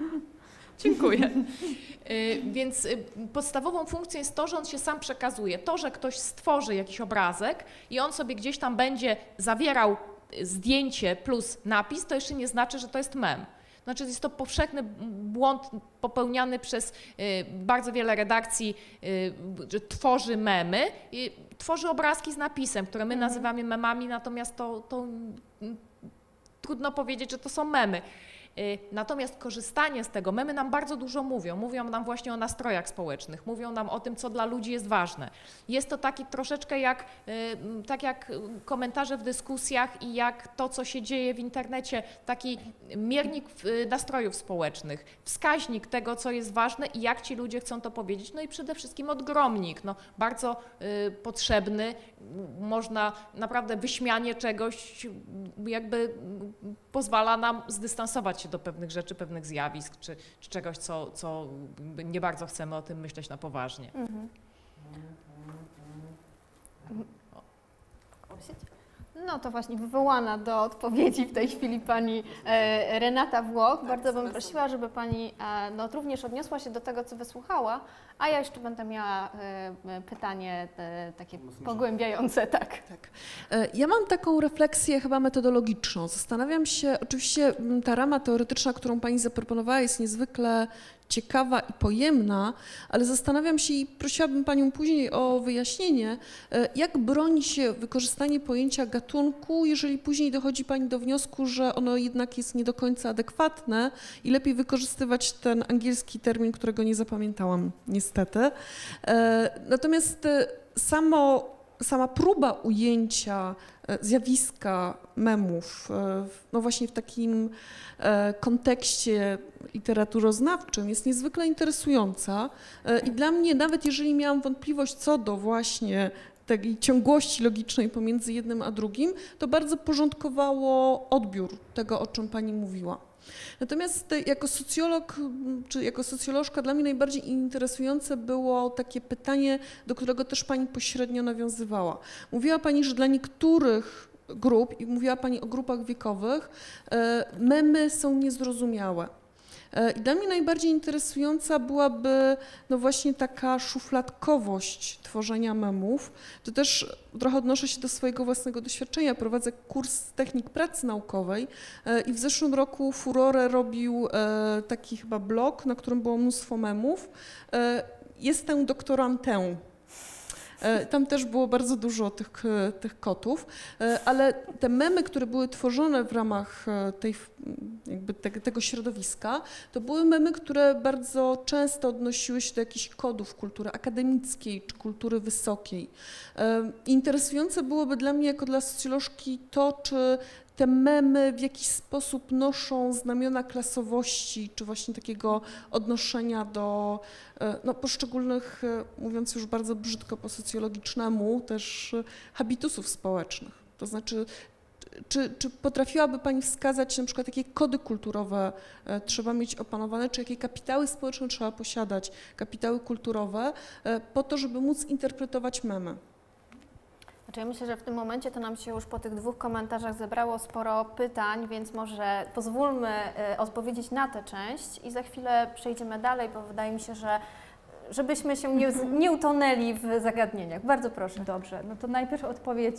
Dziękuję. Y, więc y, podstawową funkcją jest to, że on się sam przekazuje. To, że ktoś stworzy jakiś obrazek i on sobie gdzieś tam będzie zawierał zdjęcie plus napis, to jeszcze nie znaczy, że to jest mem. Znaczy jest to powszechny błąd popełniany przez y, bardzo wiele redakcji, y, że tworzy memy, y, tworzy obrazki z napisem, które my nazywamy memami, natomiast to, to y, trudno powiedzieć, że to są memy. Natomiast korzystanie z tego, memy nam bardzo dużo mówią, mówią nam właśnie o nastrojach społecznych, mówią nam o tym, co dla ludzi jest ważne. Jest to taki troszeczkę jak, tak jak komentarze w dyskusjach i jak to, co się dzieje w internecie, taki miernik nastrojów społecznych, wskaźnik tego, co jest ważne i jak ci ludzie chcą to powiedzieć, no i przede wszystkim odgromnik, no, bardzo y, potrzebny, można naprawdę wyśmianie czegoś jakby pozwala nam zdystansować się do pewnych rzeczy, pewnych zjawisk, czy, czy czegoś, co, co nie bardzo chcemy o tym myśleć na poważnie. Mhm. No to właśnie wywołana do odpowiedzi w tej chwili pani e, Renata Włoch. Bardzo bym prosiła, żeby pani e, no, również odniosła się do tego, co wysłuchała, a ja jeszcze będę miała e, pytanie e, takie pogłębiające. Tak. tak. E, ja mam taką refleksję chyba metodologiczną. Zastanawiam się, oczywiście ta rama teoretyczna, którą pani zaproponowała, jest niezwykle ciekawa i pojemna, ale zastanawiam się i prosiłabym panią później o wyjaśnienie, jak broni się wykorzystanie pojęcia gatunku, jeżeli później dochodzi pani do wniosku, że ono jednak jest nie do końca adekwatne i lepiej wykorzystywać ten angielski termin, którego nie zapamiętałam niestety. Natomiast samo, sama próba ujęcia zjawiska memów, no właśnie w takim kontekście literaturoznawczym jest niezwykle interesująca i dla mnie, nawet jeżeli miałam wątpliwość co do właśnie takiej ciągłości logicznej pomiędzy jednym a drugim, to bardzo porządkowało odbiór tego, o czym pani mówiła. Natomiast jako socjolog, czy jako socjolożka dla mnie najbardziej interesujące było takie pytanie, do którego też pani pośrednio nawiązywała. Mówiła pani, że dla niektórych grup, i mówiła pani o grupach wiekowych, memy są niezrozumiałe. I dla mnie najbardziej interesująca byłaby no właśnie taka szufladkowość tworzenia memów. To też trochę odnoszę się do swojego własnego doświadczenia. Prowadzę kurs technik pracy naukowej i w zeszłym roku furorę robił taki chyba blog, na którym było mnóstwo memów. Jestem doktorantę. Tam też było bardzo dużo tych, tych kotów, ale te memy, które były tworzone w ramach tej, jakby te, tego środowiska, to były memy, które bardzo często odnosiły się do jakichś kodów kultury akademickiej czy kultury wysokiej. Interesujące byłoby dla mnie jako dla socjolożki to, czy te memy w jakiś sposób noszą znamiona klasowości, czy właśnie takiego odnoszenia do no, poszczególnych, mówiąc już bardzo brzydko po socjologicznemu, też habitusów społecznych. To znaczy, czy, czy potrafiłaby pani wskazać na przykład, jakie kody kulturowe trzeba mieć opanowane, czy jakie kapitały społeczne trzeba posiadać, kapitały kulturowe, po to, żeby móc interpretować memy? Znaczy ja myślę, że w tym momencie to nam się już po tych dwóch komentarzach zebrało sporo pytań, więc może pozwólmy y, odpowiedzieć na tę część i za chwilę przejdziemy dalej, bo wydaje mi się, że żebyśmy się nie, nie utonęli w zagadnieniach. Bardzo proszę. Dobrze, no to najpierw odpowiedź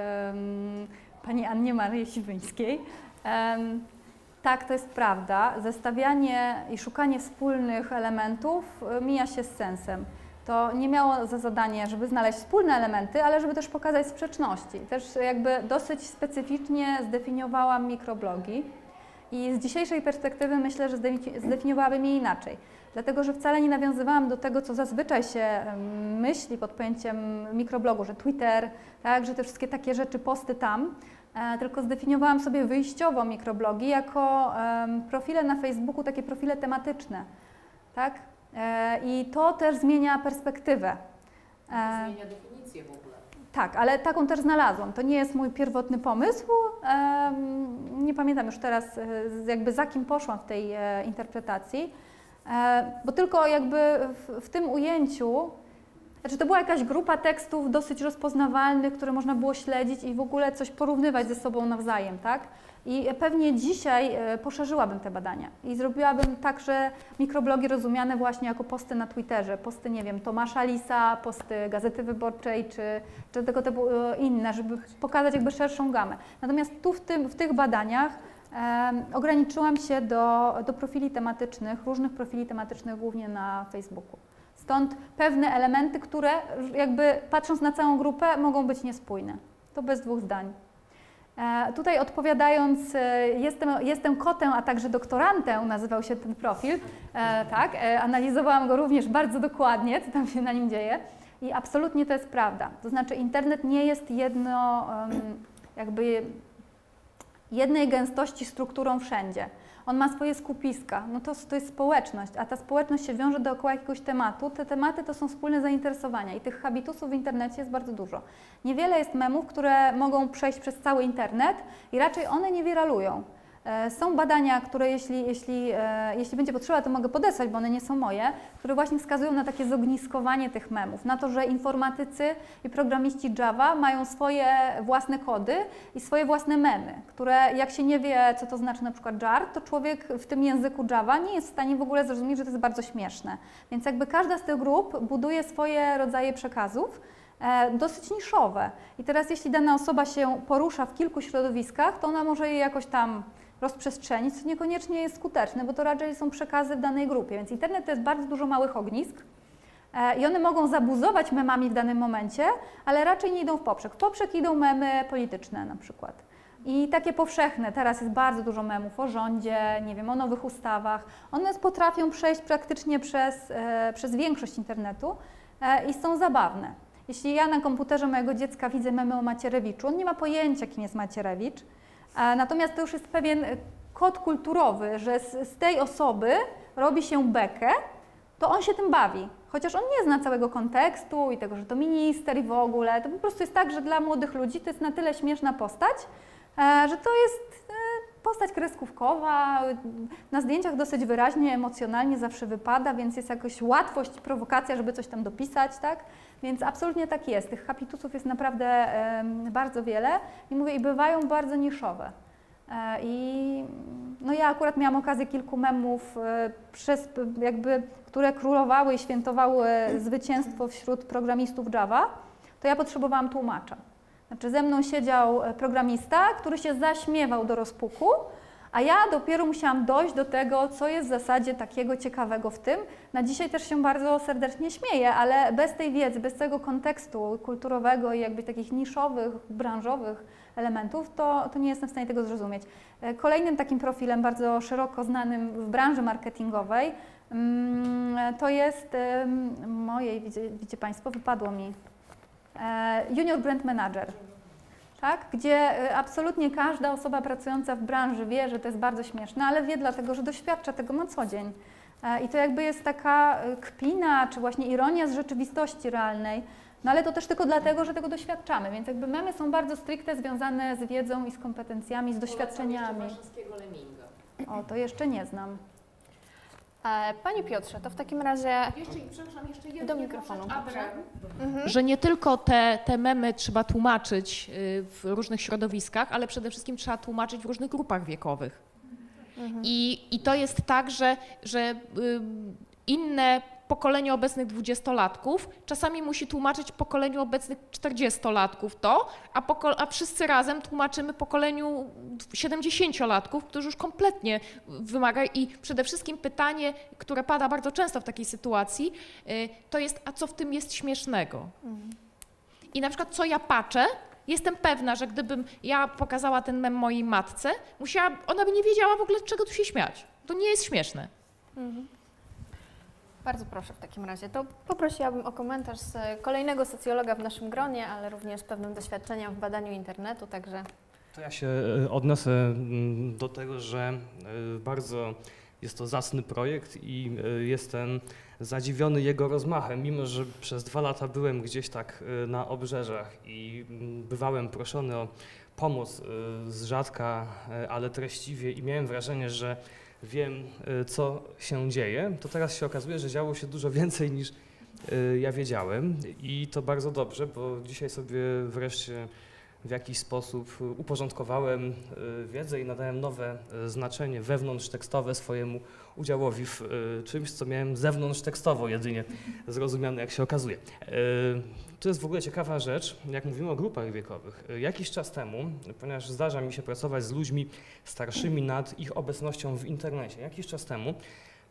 um, pani Annie Maryi Siwyńskiej. Um, tak, to jest prawda. Zestawianie i szukanie wspólnych elementów mija się z sensem. To nie miało za zadanie, żeby znaleźć wspólne elementy, ale żeby też pokazać sprzeczności. Też jakby dosyć specyficznie zdefiniowałam mikroblogi i z dzisiejszej perspektywy myślę, że zdefiniowałabym je inaczej. Dlatego, że wcale nie nawiązywałam do tego, co zazwyczaj się myśli pod pojęciem mikroblogu, że Twitter, tak, że te wszystkie takie rzeczy, posty tam, e, tylko zdefiniowałam sobie wyjściowo mikroblogi jako e, profile na Facebooku, takie profile tematyczne, tak? I to też zmienia perspektywę. To zmienia definicję w ogóle. Tak, ale taką też znalazłam. To nie jest mój pierwotny pomysł. Nie pamiętam już teraz jakby za kim poszłam w tej interpretacji, bo tylko jakby w, w tym ujęciu, znaczy to była jakaś grupa tekstów dosyć rozpoznawalnych, które można było śledzić i w ogóle coś porównywać ze sobą nawzajem, tak? I pewnie dzisiaj poszerzyłabym te badania i zrobiłabym także mikroblogi rozumiane właśnie jako posty na Twitterze, posty, nie wiem, Tomasza Lisa, posty Gazety Wyborczej czy, czy tego typu inne, żeby pokazać jakby szerszą gamę. Natomiast tu w, tym, w tych badaniach e, ograniczyłam się do, do profili tematycznych, różnych profili tematycznych głównie na Facebooku. Stąd pewne elementy, które jakby patrząc na całą grupę mogą być niespójne. To bez dwóch zdań. E, tutaj odpowiadając, e, jestem, jestem kotem, a także doktorantem, nazywał się ten profil, e, tak, e, analizowałam go również bardzo dokładnie, co tam się na nim dzieje i absolutnie to jest prawda. To znaczy internet nie jest jedno, um, jakby jednej gęstości strukturą wszędzie. On ma swoje skupiska, no to, to jest społeczność, a ta społeczność się wiąże dookoła jakiegoś tematu. Te tematy to są wspólne zainteresowania i tych habitusów w internecie jest bardzo dużo. Niewiele jest memów, które mogą przejść przez cały internet i raczej one nie wiralują. Są badania, które jeśli, jeśli, jeśli będzie potrzeba, to mogę podesłać, bo one nie są moje, które właśnie wskazują na takie zogniskowanie tych memów, na to, że informatycy i programiści Java mają swoje własne kody i swoje własne memy, które jak się nie wie, co to znaczy na przykład jar, to człowiek w tym języku Java nie jest w stanie w ogóle zrozumieć, że to jest bardzo śmieszne. Więc jakby każda z tych grup buduje swoje rodzaje przekazów, dosyć niszowe. I teraz jeśli dana osoba się porusza w kilku środowiskach, to ona może je jakoś tam rozprzestrzenić, co niekoniecznie jest skuteczne, bo to raczej są przekazy w danej grupie. Więc internet to jest bardzo dużo małych ognisk e, i one mogą zabuzować memami w danym momencie, ale raczej nie idą w poprzek. W poprzek idą memy polityczne na przykład. I takie powszechne, teraz jest bardzo dużo memów o rządzie, nie wiem, o nowych ustawach. One potrafią przejść praktycznie przez, e, przez większość internetu e, i są zabawne. Jeśli ja na komputerze mojego dziecka widzę memy o Macierewiczu, on nie ma pojęcia, kim jest Macierewicz. Natomiast to już jest pewien kod kulturowy, że z, z tej osoby robi się bekę, to on się tym bawi. Chociaż on nie zna całego kontekstu i tego, że to minister i w ogóle. To po prostu jest tak, że dla młodych ludzi to jest na tyle śmieszna postać, że to jest postać kreskówkowa, na zdjęciach dosyć wyraźnie, emocjonalnie zawsze wypada, więc jest jakaś łatwość, prowokacja, żeby coś tam dopisać, tak? Więc absolutnie tak jest. Tych habitusów jest naprawdę e, bardzo wiele i mówię, i bywają bardzo niszowe. E, I no ja akurat miałam okazję kilku memów, e, przez, jakby, które królowały i świętowały zwycięstwo wśród programistów Java, to ja potrzebowałam tłumacza. Znaczy ze mną siedział programista, który się zaśmiewał do rozpuku, a ja dopiero musiałam dojść do tego, co jest w zasadzie takiego ciekawego w tym. Na dzisiaj też się bardzo serdecznie śmieję, ale bez tej wiedzy, bez tego kontekstu kulturowego i jakby takich niszowych, branżowych elementów, to, to nie jestem w stanie tego zrozumieć. Kolejnym takim profilem bardzo szeroko znanym w branży marketingowej to jest, mojej, widzicie, widzicie Państwo, wypadło mi, Junior Brand Manager. Tak? Gdzie absolutnie każda osoba pracująca w branży wie, że to jest bardzo śmieszne, ale wie dlatego, że doświadcza tego na co dzień. I to jakby jest taka kpina, czy właśnie ironia z rzeczywistości realnej, no ale to też tylko dlatego, że tego doświadczamy, więc jakby memy są bardzo stricte związane z wiedzą i z kompetencjami, z doświadczeniami. O, to jeszcze nie znam. Panie Piotrze, to w takim razie jeszcze, przepraszam, jeszcze jedno, do mikrofonu. Mhm. Że nie tylko te, te memy trzeba tłumaczyć w różnych środowiskach, ale przede wszystkim trzeba tłumaczyć w różnych grupach wiekowych. Mhm. I, I to jest tak, że, że inne pokolenie obecnych dwudziestolatków czasami musi tłumaczyć pokoleniu obecnych czterdziestolatków to, a, poko- a wszyscy razem tłumaczymy pokoleniu siedemdziesięciolatków, którzy już kompletnie wymaga i przede wszystkim pytanie, które pada bardzo często w takiej sytuacji, to jest, a co w tym jest śmiesznego? Mhm. I na przykład co ja patrzę, jestem pewna, że gdybym ja pokazała ten mem mojej matce, musiała, ona by nie wiedziała w ogóle, czego tu się śmiać. To nie jest śmieszne. Mhm. Bardzo proszę w takim razie. To poprosiłabym o komentarz z kolejnego socjologa w naszym gronie, ale również z pewnym doświadczeniem w badaniu internetu, także... To ja się odniosę do tego, że bardzo jest to zacny projekt i jestem zadziwiony jego rozmachem, mimo że przez dwa lata byłem gdzieś tak na obrzeżach i bywałem proszony o pomoc z rzadka, ale treściwie i miałem wrażenie, że wiem, co się dzieje, to teraz się okazuje, że działo się dużo więcej niż ja wiedziałem i to bardzo dobrze, bo dzisiaj sobie wreszcie w jakiś sposób uporządkowałem wiedzę i nadałem nowe znaczenie wewnątrztekstowe swojemu udziałowi w czymś, co miałem zewnątrztekstowo jedynie zrozumiane, jak się okazuje. To jest w ogóle ciekawa rzecz, jak mówimy o grupach wiekowych. Jakiś czas temu, ponieważ zdarza mi się pracować z ludźmi starszymi nad ich obecnością w internecie, jakiś czas temu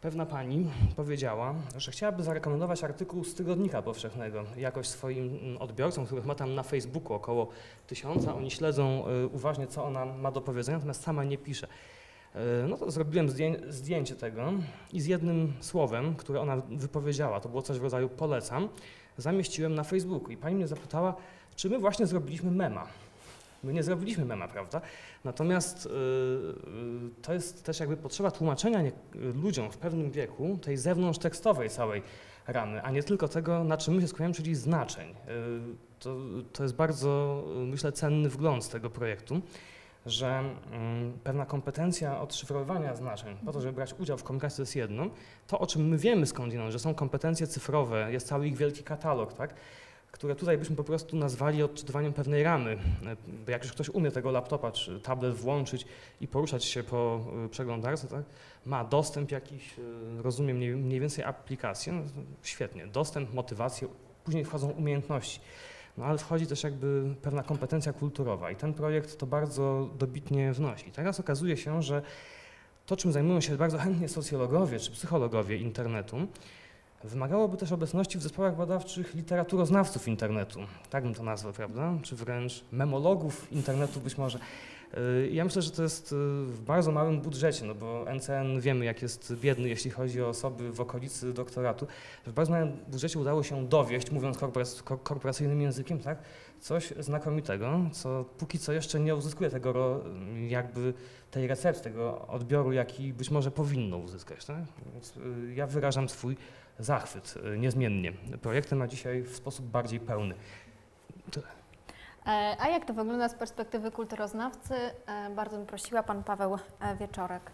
pewna pani powiedziała, że chciałaby zarekomendować artykuł z Tygodnika Powszechnego jakoś swoim odbiorcom, których ma tam na Facebooku około tysiąca. Oni śledzą uważnie, co ona ma do powiedzenia, natomiast sama nie pisze. No to zrobiłem zdję zdjęcie tego i z jednym słowem, które ona wypowiedziała, to było coś w rodzaju polecam, zamieściłem na Facebooku i pani mnie zapytała, czy my właśnie zrobiliśmy mema. My nie zrobiliśmy mema, prawda? Natomiast yy, to jest też jakby potrzeba tłumaczenia nie, ludziom w pewnym wieku tej zewnątrztekstowej całej ramy, a nie tylko tego, na czym my się skupiamy, czyli znaczeń. Yy, to, to jest bardzo, myślę, cenny wgląd z tego projektu, że yy, pewna kompetencja odszyfrowywania znaczeń, po to, żeby brać udział w komunikacji, to jest jedno. To, o czym my wiemy skądinąd, że są kompetencje cyfrowe, jest cały ich wielki katalog, tak? Które tutaj byśmy po prostu nazwali odczytywaniem pewnej ramy. Bo jak już ktoś umie tego laptopa czy tablet włączyć i poruszać się po przeglądarce, tak, ma dostęp jakiś, rozumie mniej, mniej więcej aplikację, no, świetnie, dostęp, motywację, później wchodzą umiejętności. No ale wchodzi też jakby pewna kompetencja kulturowa i ten projekt to bardzo dobitnie wnosi. Teraz okazuje się, że to, czym zajmują się bardzo chętnie socjologowie czy psychologowie internetu, wymagałoby też obecności w zespołach badawczych literaturoznawców internetu, tak bym to nazwał, prawda? Czy wręcz memologów internetu być może. Ja myślę, że to jest w bardzo małym budżecie, no bo N C N wiemy, jak jest biedny, jeśli chodzi o osoby w okolicy doktoratu. W bardzo małym budżecie udało się dowieść, mówiąc korporacyjnym językiem, tak, coś znakomitego, co póki co jeszcze nie uzyskuje tego jakby tej recepty, tego odbioru, jaki być może powinno uzyskać. Tak? Więc ja wyrażam swój zachwyt niezmiennie projektem, a dzisiaj w sposób bardziej pełny. Tyle. A jak to wygląda z perspektywy kulturoznawcy? Bardzo bym prosiła, pan Paweł Wieczorek.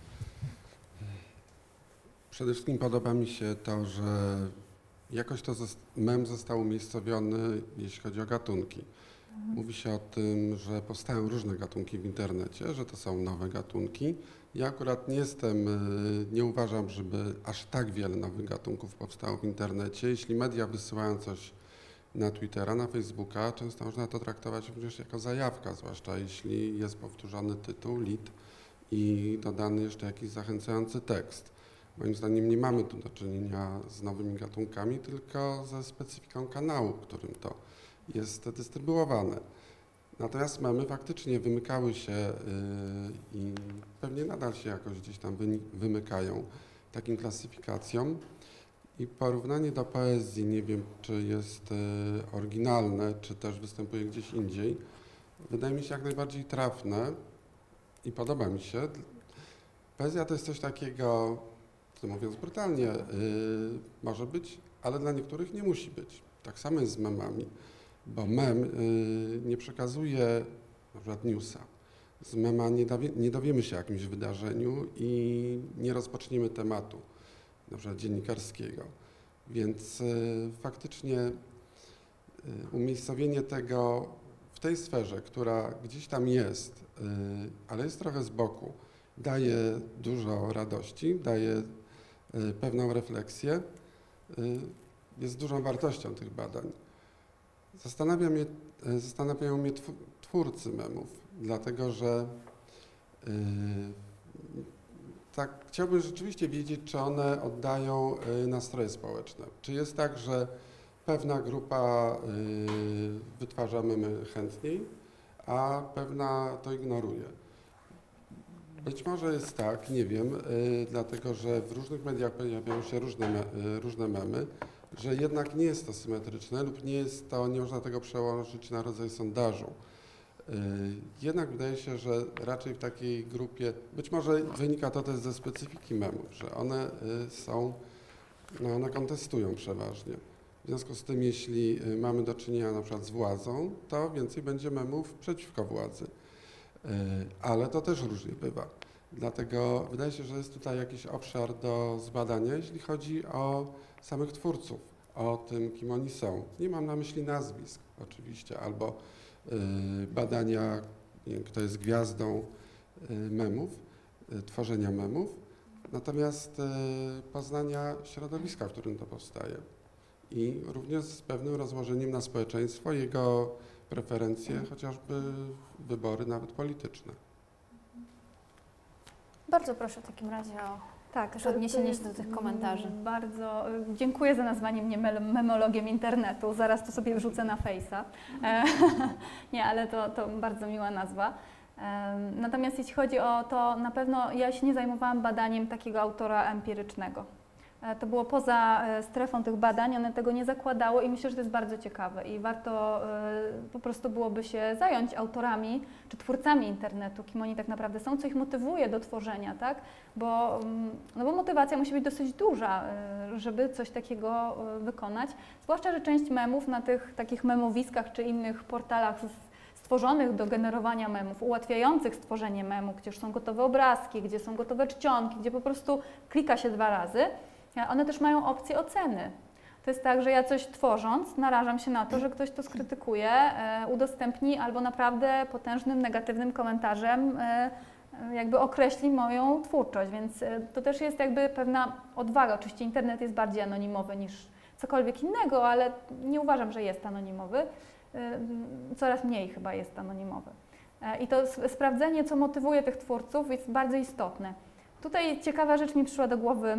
Przede wszystkim podoba mi się to, że jakoś to mem został umiejscowiony, jeśli chodzi o gatunki. Mhm. Mówi się o tym, że powstają różne gatunki w internecie, że to są nowe gatunki. Ja akurat nie jestem, nie uważam, żeby aż tak wiele nowych gatunków powstało w internecie. Jeśli media wysyłają coś na Twittera, na Facebooka, często można to traktować również jako zajawka, zwłaszcza jeśli jest powtórzony tytuł, lead i dodany jeszcze jakiś zachęcający tekst. Moim zdaniem nie mamy tu do czynienia z nowymi gatunkami, tylko ze specyfiką kanału, w którym to jest dystrybuowane. Natomiast memy faktycznie wymykały się yy, i pewnie nadal się jakoś gdzieś tam wymykają takim klasyfikacjom. I porównanie do poezji, nie wiem, czy jest y, oryginalne, czy też występuje gdzieś indziej, wydaje mi się jak najbardziej trafne i podoba mi się. Poezja to jest coś takiego, co mówiąc brutalnie, y, może być, ale dla niektórych nie musi być. Tak samo jest z memami, bo mem y, nie przekazuje na przykład newsa. Z mema nie, dowie, nie dowiemy się o jakimś wydarzeniu i nie rozpoczniemy tematu, na przykład dziennikarskiego. Więc y, faktycznie y, umiejscowienie tego w tej sferze, która gdzieś tam jest, y, ale jest trochę z boku, daje dużo radości, daje y, pewną refleksję, y, jest dużą wartością tych badań. Zastanawia mnie, y, zastanawiają mnie twórcy memów, dlatego że y, tak, chciałbym rzeczywiście wiedzieć, czy one oddają y, nastroje społeczne. Czy jest tak, że pewna grupa y, wytwarza memy chętniej, a pewna to ignoruje. Być może jest tak, nie wiem, y, dlatego że w różnych mediach pojawiają się różne, me, y, różne memy, że jednak nie jest to symetryczne lub nie jest to, nie można tego przełożyć na rodzaj sondażu. Jednak wydaje się, że raczej w takiej grupie, być może wynika to też ze specyfiki memów, że one są, no one kontestują przeważnie. W związku z tym, jeśli mamy do czynienia na przykład z władzą, to więcej będzie memów przeciwko władzy. Ale to też różnie bywa. Dlatego wydaje się, że jest tutaj jakiś obszar do zbadania, jeśli chodzi o samych twórców, o tym, kim oni są. Nie mam na myśli nazwisk oczywiście, albo badania, kto jest gwiazdą memów, tworzenia memów, natomiast poznania środowiska, w którym to powstaje i również z pewnym rozłożeniem na społeczeństwo, jego preferencje, chociażby wybory nawet polityczne. Bardzo proszę w takim razie o Tak, też odniesienie się do tych komentarzy. Bardzo dziękuję za nazwanie mnie memologiem internetu. Zaraz to sobie wrzucę na Face'a. Nie, ale to, to bardzo miła nazwa. Natomiast jeśli chodzi o to, na pewno ja się nie zajmowałam badaniem takiego autora empirycznego. To było poza strefą tych badań, one tego nie zakładały i myślę, że to jest bardzo ciekawe i warto po prostu byłoby się zająć autorami czy twórcami internetu, kim oni tak naprawdę są, co ich motywuje do tworzenia, tak? Bo, no bo motywacja musi być dosyć duża, żeby coś takiego wykonać, zwłaszcza, że część memów na tych takich memowiskach czy innych portalach stworzonych do generowania memów, ułatwiających stworzenie memu, gdzie już są gotowe obrazki, gdzie są gotowe czcionki, gdzie po prostu klika się dwa razy, one też mają opcję oceny. To jest tak, że ja coś tworząc narażam się na to, że ktoś to skrytykuje, e, udostępni albo naprawdę potężnym, negatywnym komentarzem e, jakby określi moją twórczość, więc e, to też jest jakby pewna odwaga. Oczywiście internet jest bardziej anonimowy niż cokolwiek innego, ale nie uważam, że jest anonimowy. E, coraz mniej chyba jest anonimowy. E, I to sprawdzenie, co motywuje tych twórców, jest bardzo istotne. Tutaj ciekawa rzecz mi przyszła do głowy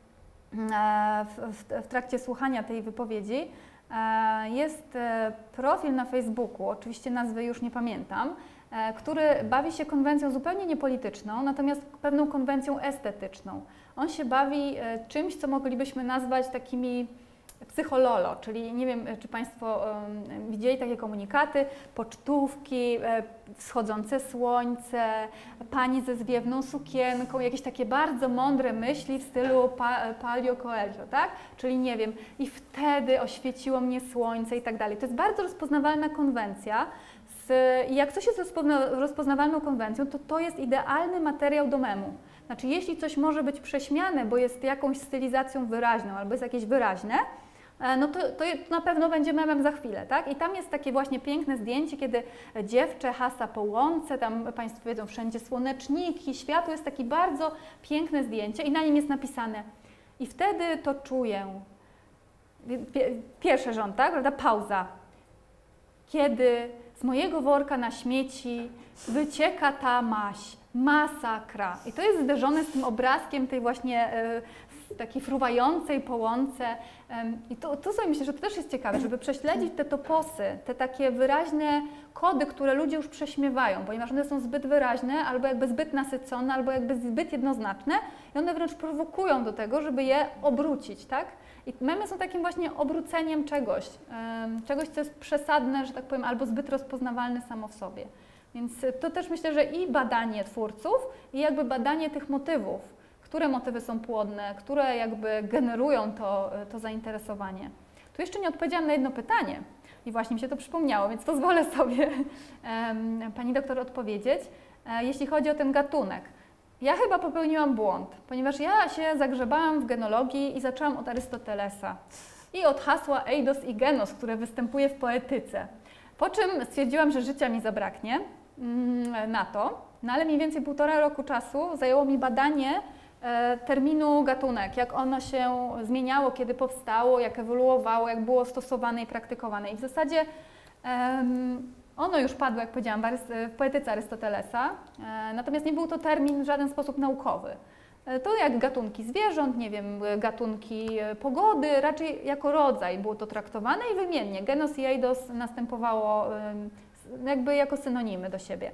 W, w, w trakcie słuchania tej wypowiedzi. Jest profil na Facebooku, oczywiście nazwy już nie pamiętam, który bawi się konwencją zupełnie niepolityczną, natomiast pewną konwencją estetyczną. On się bawi czymś, co moglibyśmy nazwać takimi psychololo, czyli nie wiem, czy Państwo um, widzieli takie komunikaty, pocztówki, e, wschodzące słońce, pani ze zwiewną sukienką, jakieś takie bardzo mądre myśli w stylu pa, Paulo Coelho, tak? Czyli nie wiem, i wtedy oświeciło mnie słońce i tak dalej. To jest bardzo rozpoznawalna konwencja. Z, i jak coś jest rozpozna, rozpoznawalną konwencją, to to jest idealny materiał do memu. Znaczy, jeśli coś może być prześmiane, bo jest jakąś stylizacją wyraźną albo jest jakieś wyraźne, no to, to na pewno będzie memem za chwilę, tak? I tam jest takie właśnie piękne zdjęcie, kiedy dziewczę hasa po łące, tam Państwo wiedzą, wszędzie słoneczniki, światło, jest takie bardzo piękne zdjęcie i na nim jest napisane i wtedy to czuję. Pierwszy rząd, tak? Prawda? Pauza. Kiedy z mojego worka na śmieci wycieka ta maź, masakra. I to jest zderzone z tym obrazkiem tej właśnie y, takiej fruwającej po łące. Ym, I to, to sobie myślę, że to też jest ciekawe, żeby prześledzić te toposy, te takie wyraźne kody, które ludzie już prześmiewają, ponieważ one są zbyt wyraźne, albo jakby zbyt nasycone, albo jakby zbyt jednoznaczne i one wręcz prowokują do tego, żeby je obrócić, tak? I memy są takim właśnie obróceniem czegoś, ym, czegoś, co jest przesadne, że tak powiem, albo zbyt rozpoznawalne samo w sobie. Więc to też myślę, że i badanie twórców, i jakby badanie tych motywów, które motywy są płodne, które jakby generują to, to zainteresowanie. Tu jeszcze nie odpowiedziałam na jedno pytanie i właśnie mi się to przypomniało, więc pozwolę sobie um, Pani doktor odpowiedzieć. E, jeśli chodzi o ten gatunek, ja chyba popełniłam błąd, ponieważ ja się zagrzebałam w genologii i zaczęłam od Arystotelesa i od hasła eidos i genos, które występuje w poetyce. Po czym stwierdziłam, że życia mi zabraknie na to, no ale mniej więcej półtora roku czasu zajęło mi badanie e, terminu gatunek, jak ono się zmieniało, kiedy powstało, jak ewoluowało, jak było stosowane i praktykowane. I w zasadzie e, ono już padło, jak powiedziałam, w poetyce Arystotelesa, e, natomiast nie był to termin w żaden sposób naukowy. E, to jak gatunki zwierząt, nie wiem, gatunki pogody, raczej jako rodzaj było to traktowane i wymiennie. Genos i eidos następowało e, jakby jako synonimy do siebie.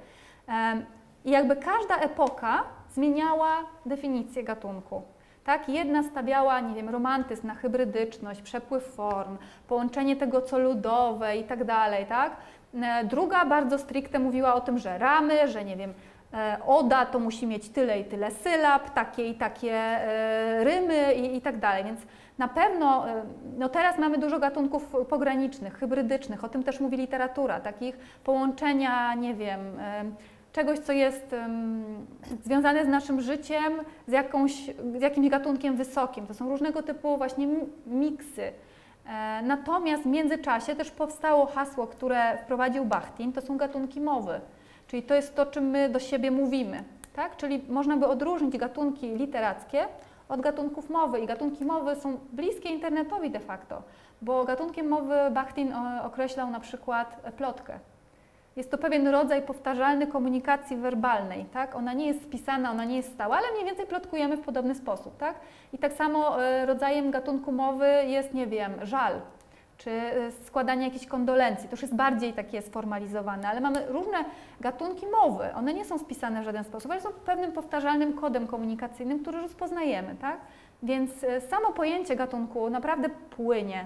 I jakby każda epoka zmieniała definicję gatunku. Tak? Jedna stawiała, nie wiem, romantyzm na hybrydyczność, przepływ form, połączenie tego, co ludowe i tak dalej, tak? Druga bardzo stricte mówiła o tym, że ramy, że nie wiem, oda to musi mieć tyle i tyle sylab, takie i takie rymy i, i tak dalej, więc na pewno, no teraz mamy dużo gatunków pogranicznych, hybrydycznych, o tym też mówi literatura, takich połączenia, nie wiem, czegoś, co jest um, związane z naszym życiem, z, jakąś, z jakimś gatunkiem wysokim. To są różnego typu właśnie miksy. E, natomiast w międzyczasie też powstało hasło, które wprowadził Bakhtin, to są gatunki mowy. Czyli to jest to, czym my do siebie mówimy. Tak? Czyli można by odróżnić gatunki literackie od gatunków mowy i gatunki mowy są bliskie internetowi de facto, bo gatunkiem mowy Bakhtin określał na przykład plotkę. Jest to pewien rodzaj powtarzalny komunikacji werbalnej, tak? Ona nie jest spisana, ona nie jest stała, ale mniej więcej plotkujemy w podobny sposób, tak? I tak samo y, rodzajem gatunku mowy jest, nie wiem, żal, czy y, składanie jakichś kondolencji. To już jest bardziej takie sformalizowane, ale mamy różne gatunki mowy. One nie są spisane w żaden sposób, ale są pewnym powtarzalnym kodem komunikacyjnym, który rozpoznajemy, tak? Więc y, samo pojęcie gatunku naprawdę płynie.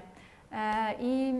I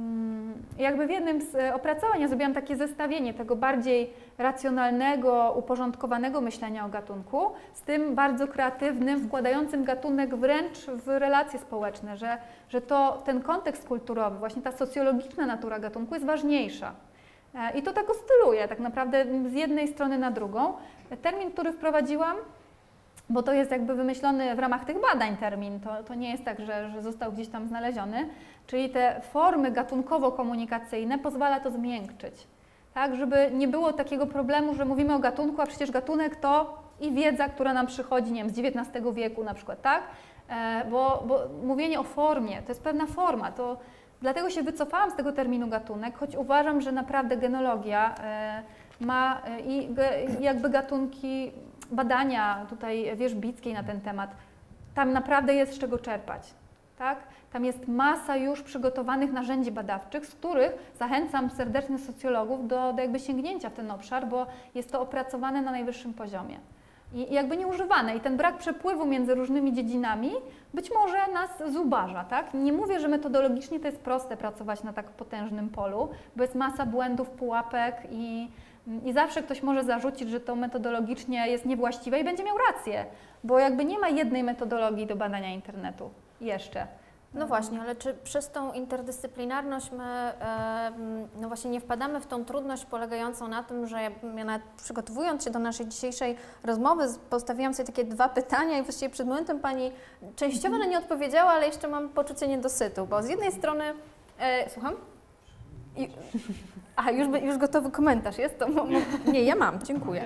jakby w jednym z opracowań ja zrobiłam takie zestawienie tego bardziej racjonalnego, uporządkowanego myślenia o gatunku z tym bardzo kreatywnym, wkładającym gatunek wręcz w relacje społeczne, że, że to ten kontekst kulturowy, właśnie ta socjologiczna natura gatunku jest ważniejsza. I to tak oscyluje tak naprawdę z jednej strony na drugą. Termin, który wprowadziłam, bo to jest jakby wymyślony w ramach tych badań termin, to, to nie jest tak, że, że został gdzieś tam znaleziony, czyli te formy gatunkowo-komunikacyjne pozwala to zmiękczyć, tak, żeby nie było takiego problemu, że mówimy o gatunku, a przecież gatunek to i wiedza, która nam przychodzi, nie wiem, z dziewiętnastego wieku na przykład, tak, e, bo, bo mówienie o formie, to jest pewna forma, to dlatego się wycofałam z tego terminu gatunek, choć uważam, że naprawdę genologia e, ma e, i ge, jakby gatunki, badania tutaj wierzbickiej na ten temat, tam naprawdę jest z czego czerpać, tak? Tam jest masa już przygotowanych narzędzi badawczych, z których zachęcam serdecznie socjologów do, do jakby sięgnięcia w ten obszar, bo jest to opracowane na najwyższym poziomie i jakby nieużywane. I ten brak przepływu między różnymi dziedzinami być może nas zubaża, tak? Nie mówię, że metodologicznie to jest proste pracować na tak potężnym polu, bo jest masa błędów, pułapek i I zawsze ktoś może zarzucić, że to metodologicznie jest niewłaściwe i będzie miał rację, bo jakby nie ma jednej metodologii do badania internetu jeszcze. No właśnie, ale czy przez tą interdyscyplinarność my e, no właśnie nie wpadamy w tą trudność polegającą na tym, że ja, ja nawet przygotowując się do naszej dzisiejszej rozmowy postawiłam sobie takie dwa pytania i właściwie przed momentem Pani częściowo na nie odpowiedziała, ale jeszcze mam poczucie niedosytu, bo z jednej strony, e, słucham? I, aha, już, już gotowy komentarz jest? To, mo, mo, nie, ja mam, dziękuję.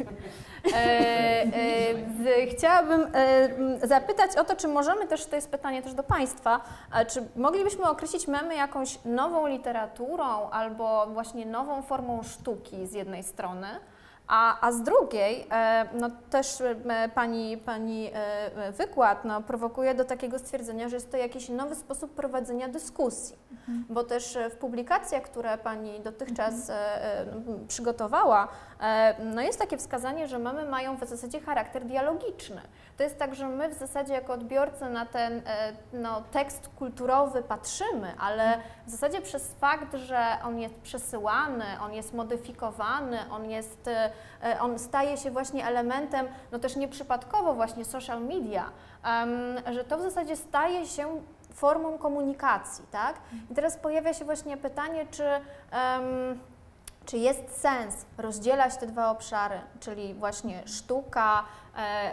E, e, z, chciałabym e, zapytać o to, czy możemy też, to jest pytanie też do Państwa, e, czy moglibyśmy określić memy jakąś nową literaturą albo właśnie nową formą sztuki z jednej strony, a, a z drugiej, e, no też e, pani, pani e, wykład no, prowokuje do takiego stwierdzenia, że jest to jakiś nowy sposób prowadzenia dyskusji, mhm. bo też w publikacjach, które Pani dotychczas mhm. e, przygotowała, e, no jest takie wskazanie, że memy mają w zasadzie charakter dialogiczny. To jest tak, że my w zasadzie jako odbiorcy na ten e, no, tekst kulturowy patrzymy, ale w zasadzie przez fakt, że on jest przesyłany, on jest modyfikowany, on jest on staje się właśnie elementem, no też nieprzypadkowo właśnie social media, um, że to w zasadzie staje się formą komunikacji, tak? I teraz pojawia się właśnie pytanie, czy, um, czy jest sens rozdzielać te dwa obszary, czyli właśnie sztuka, e,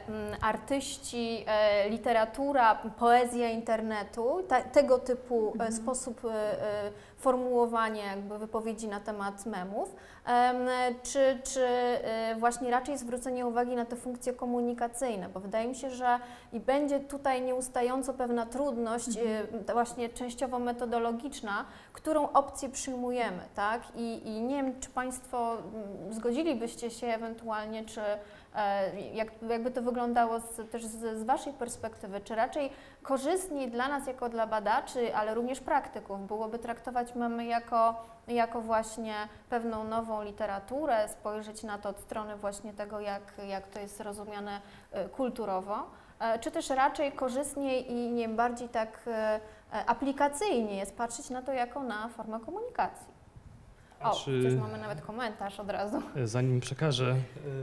artyści, e, literatura, poezja internetu, ta, tego typu mhm. sposób e, formułowania jakby wypowiedzi na temat memów, e, czy, czy e, właśnie raczej zwrócenie uwagi na te funkcje komunikacyjne, bo wydaje mi się, że i będzie tutaj nieustająco pewna trudność mhm. e, właśnie częściowo metodologiczna, którą opcję przyjmujemy, tak? I, i nie wiem, czy Państwo zgodzilibyście się ewentualnie, czy Jak, jakby to wyglądało z, też z, z Waszej perspektywy, czy raczej korzystniej dla nas jako dla badaczy, ale również praktyków byłoby traktować memy jako, jako właśnie pewną nową literaturę, spojrzeć na to od strony właśnie tego, jak, jak to jest rozumiane kulturowo, czy też raczej korzystniej i nie bardziej tak aplikacyjnie jest patrzeć na to jako na formę komunikacji. O, a czy, przecież mamy nawet komentarz od razu. Zanim przekażę,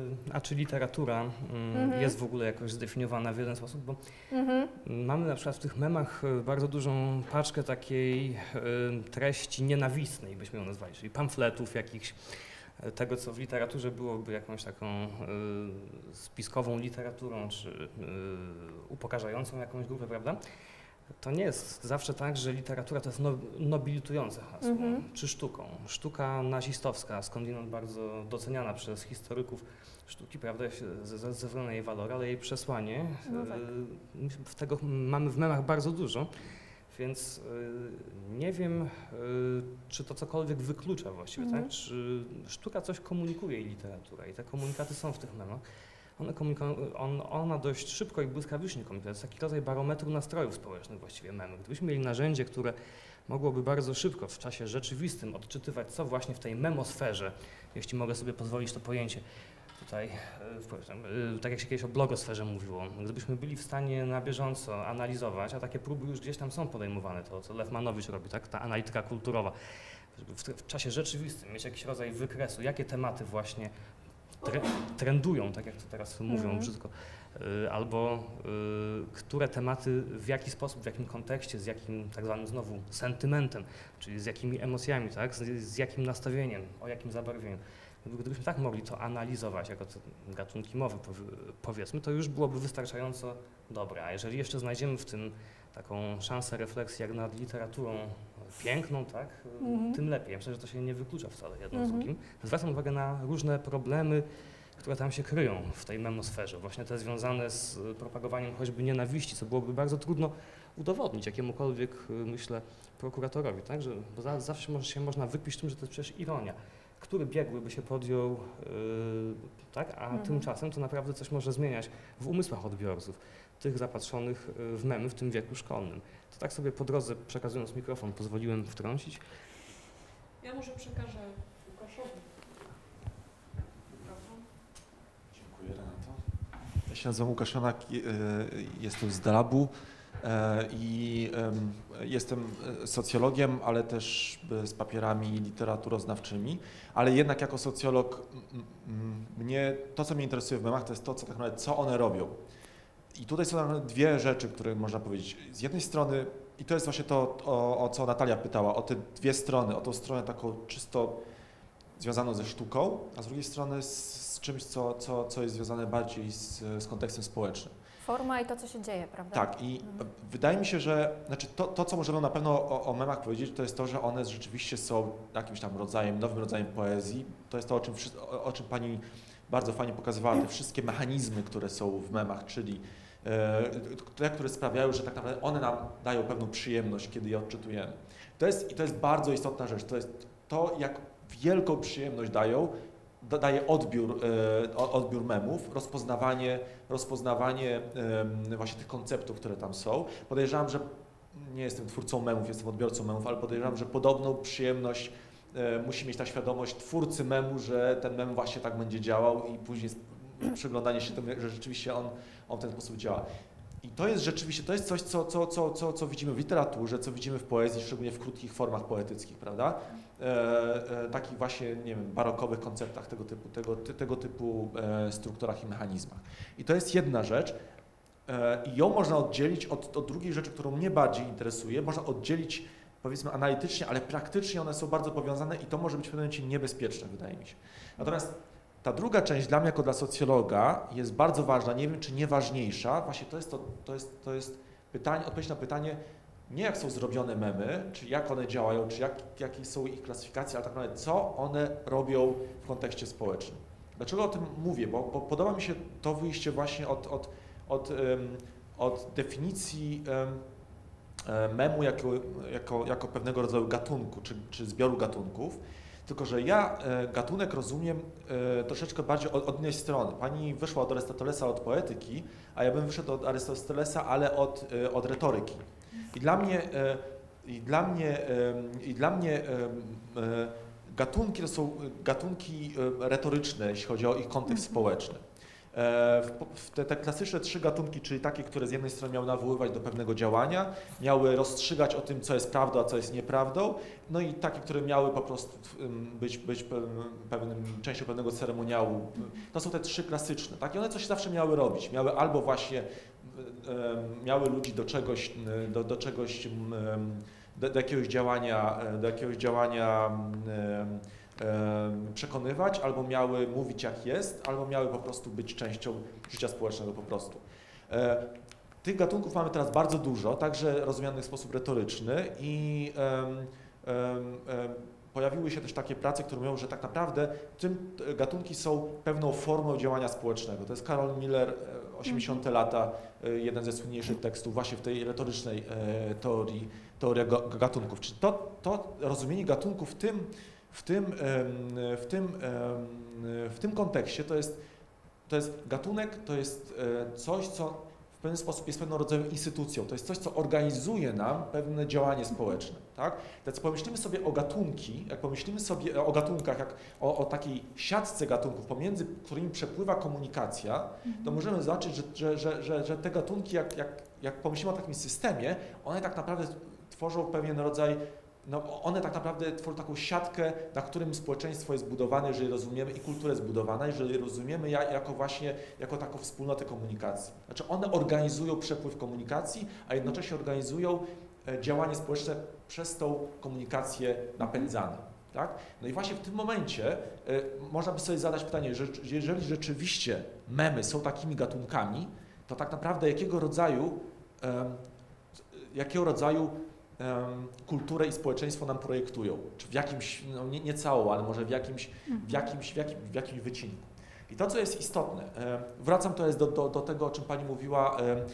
a czy literatura mm-hmm. jest w ogóle jakoś zdefiniowana w jeden sposób, bo mm-hmm. mamy na przykład w tych memach bardzo dużą paczkę takiej treści nienawistnej, byśmy ją nazwali, czyli pamfletów jakichś, tego co w literaturze byłoby jakąś taką spiskową literaturą, czy upokarzającą jakąś grupę, prawda? To nie jest zawsze tak, że literatura to jest no, nobilitujące hasło, mm-hmm. czy sztuką. Sztuka nazistowska, skądinąd bardzo doceniana przez historyków sztuki, prawda, ze względu na jej walor, ale jej przesłanie, no tak. w tego mamy w memach bardzo dużo, Więc y, nie wiem, y, czy to cokolwiek wyklucza właściwie, Mhm. tak? Czy sztuka coś komunikuje i literatura i te komunikaty są w tych memach. One komunikują, on, ona dość szybko i błyskawicznie komunikuje. To jest taki rodzaj barometru nastrojów społecznych właściwie memy. Gdybyśmy mieli narzędzie, które mogłoby bardzo szybko w czasie rzeczywistym odczytywać, co właśnie w tej memosferze, jeśli mogę sobie pozwolić to pojęcie, tutaj, y, tak jak się kiedyś o blogosferze mówiło, gdybyśmy byli w stanie na bieżąco analizować, a takie próby już gdzieś tam są podejmowane, to co Lew Manowicz robi, tak, ta analityka kulturowa, żeby w, w czasie rzeczywistym mieć jakiś rodzaj wykresu, jakie tematy właśnie tre, trendują, tak jak to teraz mówią Mhm. brzydko, y, albo y, które tematy w jaki sposób, w jakim kontekście, z jakim tak zwanym znowu sentymentem, czyli z jakimi emocjami, tak, z, z jakim nastawieniem, o jakim zabarwieniu. Gdybyśmy tak mogli to analizować jako gatunki mowy, powiedzmy, to już byłoby wystarczająco dobre. A jeżeli jeszcze znajdziemy w tym taką szansę refleksji jak nad literaturą piękną, tak, Mhm. tym lepiej. Ja myślę, że to się nie wyklucza wcale jedno z Mhm. drugim. Zwracam uwagę na różne problemy, które tam się kryją w tej memosferze. Właśnie te związane z propagowaniem choćby nienawiści, co byłoby bardzo trudno udowodnić jakiemukolwiek, myślę, prokuratorowi, tak, że, bo za, zawsze może się można wykpić tym, że to jest przecież ironia. Który biegły by się podjął, yy, tak? A Mhm. tymczasem to naprawdę coś może zmieniać w umysłach odbiorców, tych zapatrzonych w memy w tym wieku szkolnym. To tak sobie po drodze, przekazując mikrofon, pozwoliłem wtrącić. Ja może przekażę Łukaszowi. Dziękuję, Renato. Ja się nazywam Łukasz Jonak, jestem z Delabu i jestem socjologiem, ale też z papierami literaturoznawczymi, ale jednak jako socjolog mnie, to co mnie interesuje w memach, to jest to, co, tak naprawdę, co one robią. I tutaj są tak naprawdę dwie rzeczy, które można powiedzieć. Z jednej strony, i to jest właśnie to, o, o co Natalia pytała, o te dwie strony, o tą stronę taką czysto związaną ze sztuką, a z drugiej strony z, z czymś, co, co, co jest związane bardziej z, z kontekstem społecznym. Forma i to, co się dzieje, prawda? Tak, i Mhm. wydaje mi się, że znaczy to, to, co możemy na pewno o, o memach powiedzieć, to jest to, że one rzeczywiście są jakimś tam rodzajem, nowym rodzajem poezji. To jest to, o czym, o, o czym Pani bardzo fajnie pokazywała, te wszystkie mechanizmy, które są w memach, czyli e, te, które sprawiają, że tak naprawdę one nam dają pewną przyjemność, kiedy je odczytujemy. To jest, i to jest bardzo istotna rzecz, to jest to, jak wielką przyjemność dają, daje odbiór, e, odbiór memów, rozpoznawanie, rozpoznawanie e, właśnie tych konceptów, które tam są. Podejrzewam, że nie jestem twórcą memów, jestem odbiorcą memów, ale podejrzewam, że podobną przyjemność e, musi mieć ta świadomość twórcy memu, że ten mem właśnie tak będzie działał i później przyglądanie się temu, że rzeczywiście on, on w ten sposób działa. I to jest rzeczywiście, to jest coś, co, co, co, co, co widzimy w literaturze, co widzimy w poezji, szczególnie w krótkich formach poetyckich, prawda? E, e, takich właśnie, nie wiem, barokowych konceptach tego typu, tego, tego typu e, strukturach i mechanizmach. I to jest jedna rzecz e, i ją można oddzielić od, od drugiej rzeczy, którą mnie bardziej interesuje. Można oddzielić, powiedzmy, analitycznie, ale praktycznie one są bardzo powiązane i to może być w pewnym momencie niebezpieczne, wydaje mi się. Natomiast ta druga część dla mnie jako dla socjologa jest bardzo ważna, nie wiem czy nie ważniejsza, właśnie to jest, to, to jest, to jest pytanie, odpowiedź na pytanie, nie jak są zrobione memy, czy jak one działają, czy jak, jakie są ich klasyfikacje, ale tak naprawdę co one robią w kontekście społecznym. Dlaczego o tym mówię? Bo, bo podoba mi się to wyjście właśnie od, od, od, um, od definicji um, memu jako, jako, jako pewnego rodzaju gatunku, czy, czy zbioru gatunków. Tylko że ja e, gatunek rozumiem e, troszeczkę bardziej od, od innej strony. Pani wyszła od Arystotelesa od poetyki, a ja bym wyszedł od Arystotelesa, ale od, e, od retoryki. I dla mnie, e, i dla mnie, e, i dla mnie e, e, gatunki to są gatunki e, retoryczne, jeśli chodzi o ich kontekst społeczny. W te, te klasyczne trzy gatunki, czyli takie, które z jednej strony miały nawoływać do pewnego działania, miały rozstrzygać o tym, co jest prawdą, a co jest nieprawdą, no i takie, które miały po prostu być, być pewnym, częścią pewnego ceremoniału. To są te trzy klasyczne, tak? I one coś zawsze miały robić. Miały albo właśnie, miały ludzi do czegoś, do, do czegoś, do, do jakiegoś działania, do jakiegoś działania przekonywać, albo miały mówić jak jest, albo miały po prostu być częścią życia społecznego po prostu. Tych gatunków mamy teraz bardzo dużo, także rozumianych w sposób retoryczny i pojawiły się też takie prace, które mówią, że tak naprawdę tym gatunki są pewną formą działania społecznego. To jest Carol Miller, osiemdziesiąte lata, jeden ze słynniejszych tekstów właśnie w tej retorycznej teorii, teoria gatunków. Czy to, to rozumienie gatunków w tym, w tym, w tym, w tym kontekście to jest, to jest gatunek, to jest coś, co w pewien sposób jest pewnego rodzaju instytucją. To jest coś, co organizuje nam pewne działanie społeczne. Tak? Więc pomyślimy sobie o gatunki, jak pomyślimy sobie o gatunkach, jak o, o takiej siatce gatunków, pomiędzy którymi przepływa komunikacja, to możemy zobaczyć, że, że, że, że, że te gatunki, jak, jak, jak pomyślimy o takim systemie, one tak naprawdę tworzą pewien rodzaj, no one tak naprawdę tworzą taką siatkę, na którym społeczeństwo jest budowane, jeżeli rozumiemy, i kultura jest budowana, jeżeli rozumiemy ja, jako właśnie, jako taką wspólnotę komunikacji. Znaczy one organizują przepływ komunikacji, a jednocześnie organizują działanie społeczne przez tą komunikację napędzane. Tak? No i właśnie w tym momencie y, można by sobie zadać pytanie, że jeżeli rzeczywiście memy są takimi gatunkami, to tak naprawdę jakiego rodzaju, y, jakiego rodzaju kulturę i społeczeństwo nam projektują, czy w jakimś, no nie, nie całą, ale może w jakimś, w jakimś, w jakim, w jakimś wycinku. I to, co jest istotne, wracam to jest do, do, do tego, o czym Pani mówiła,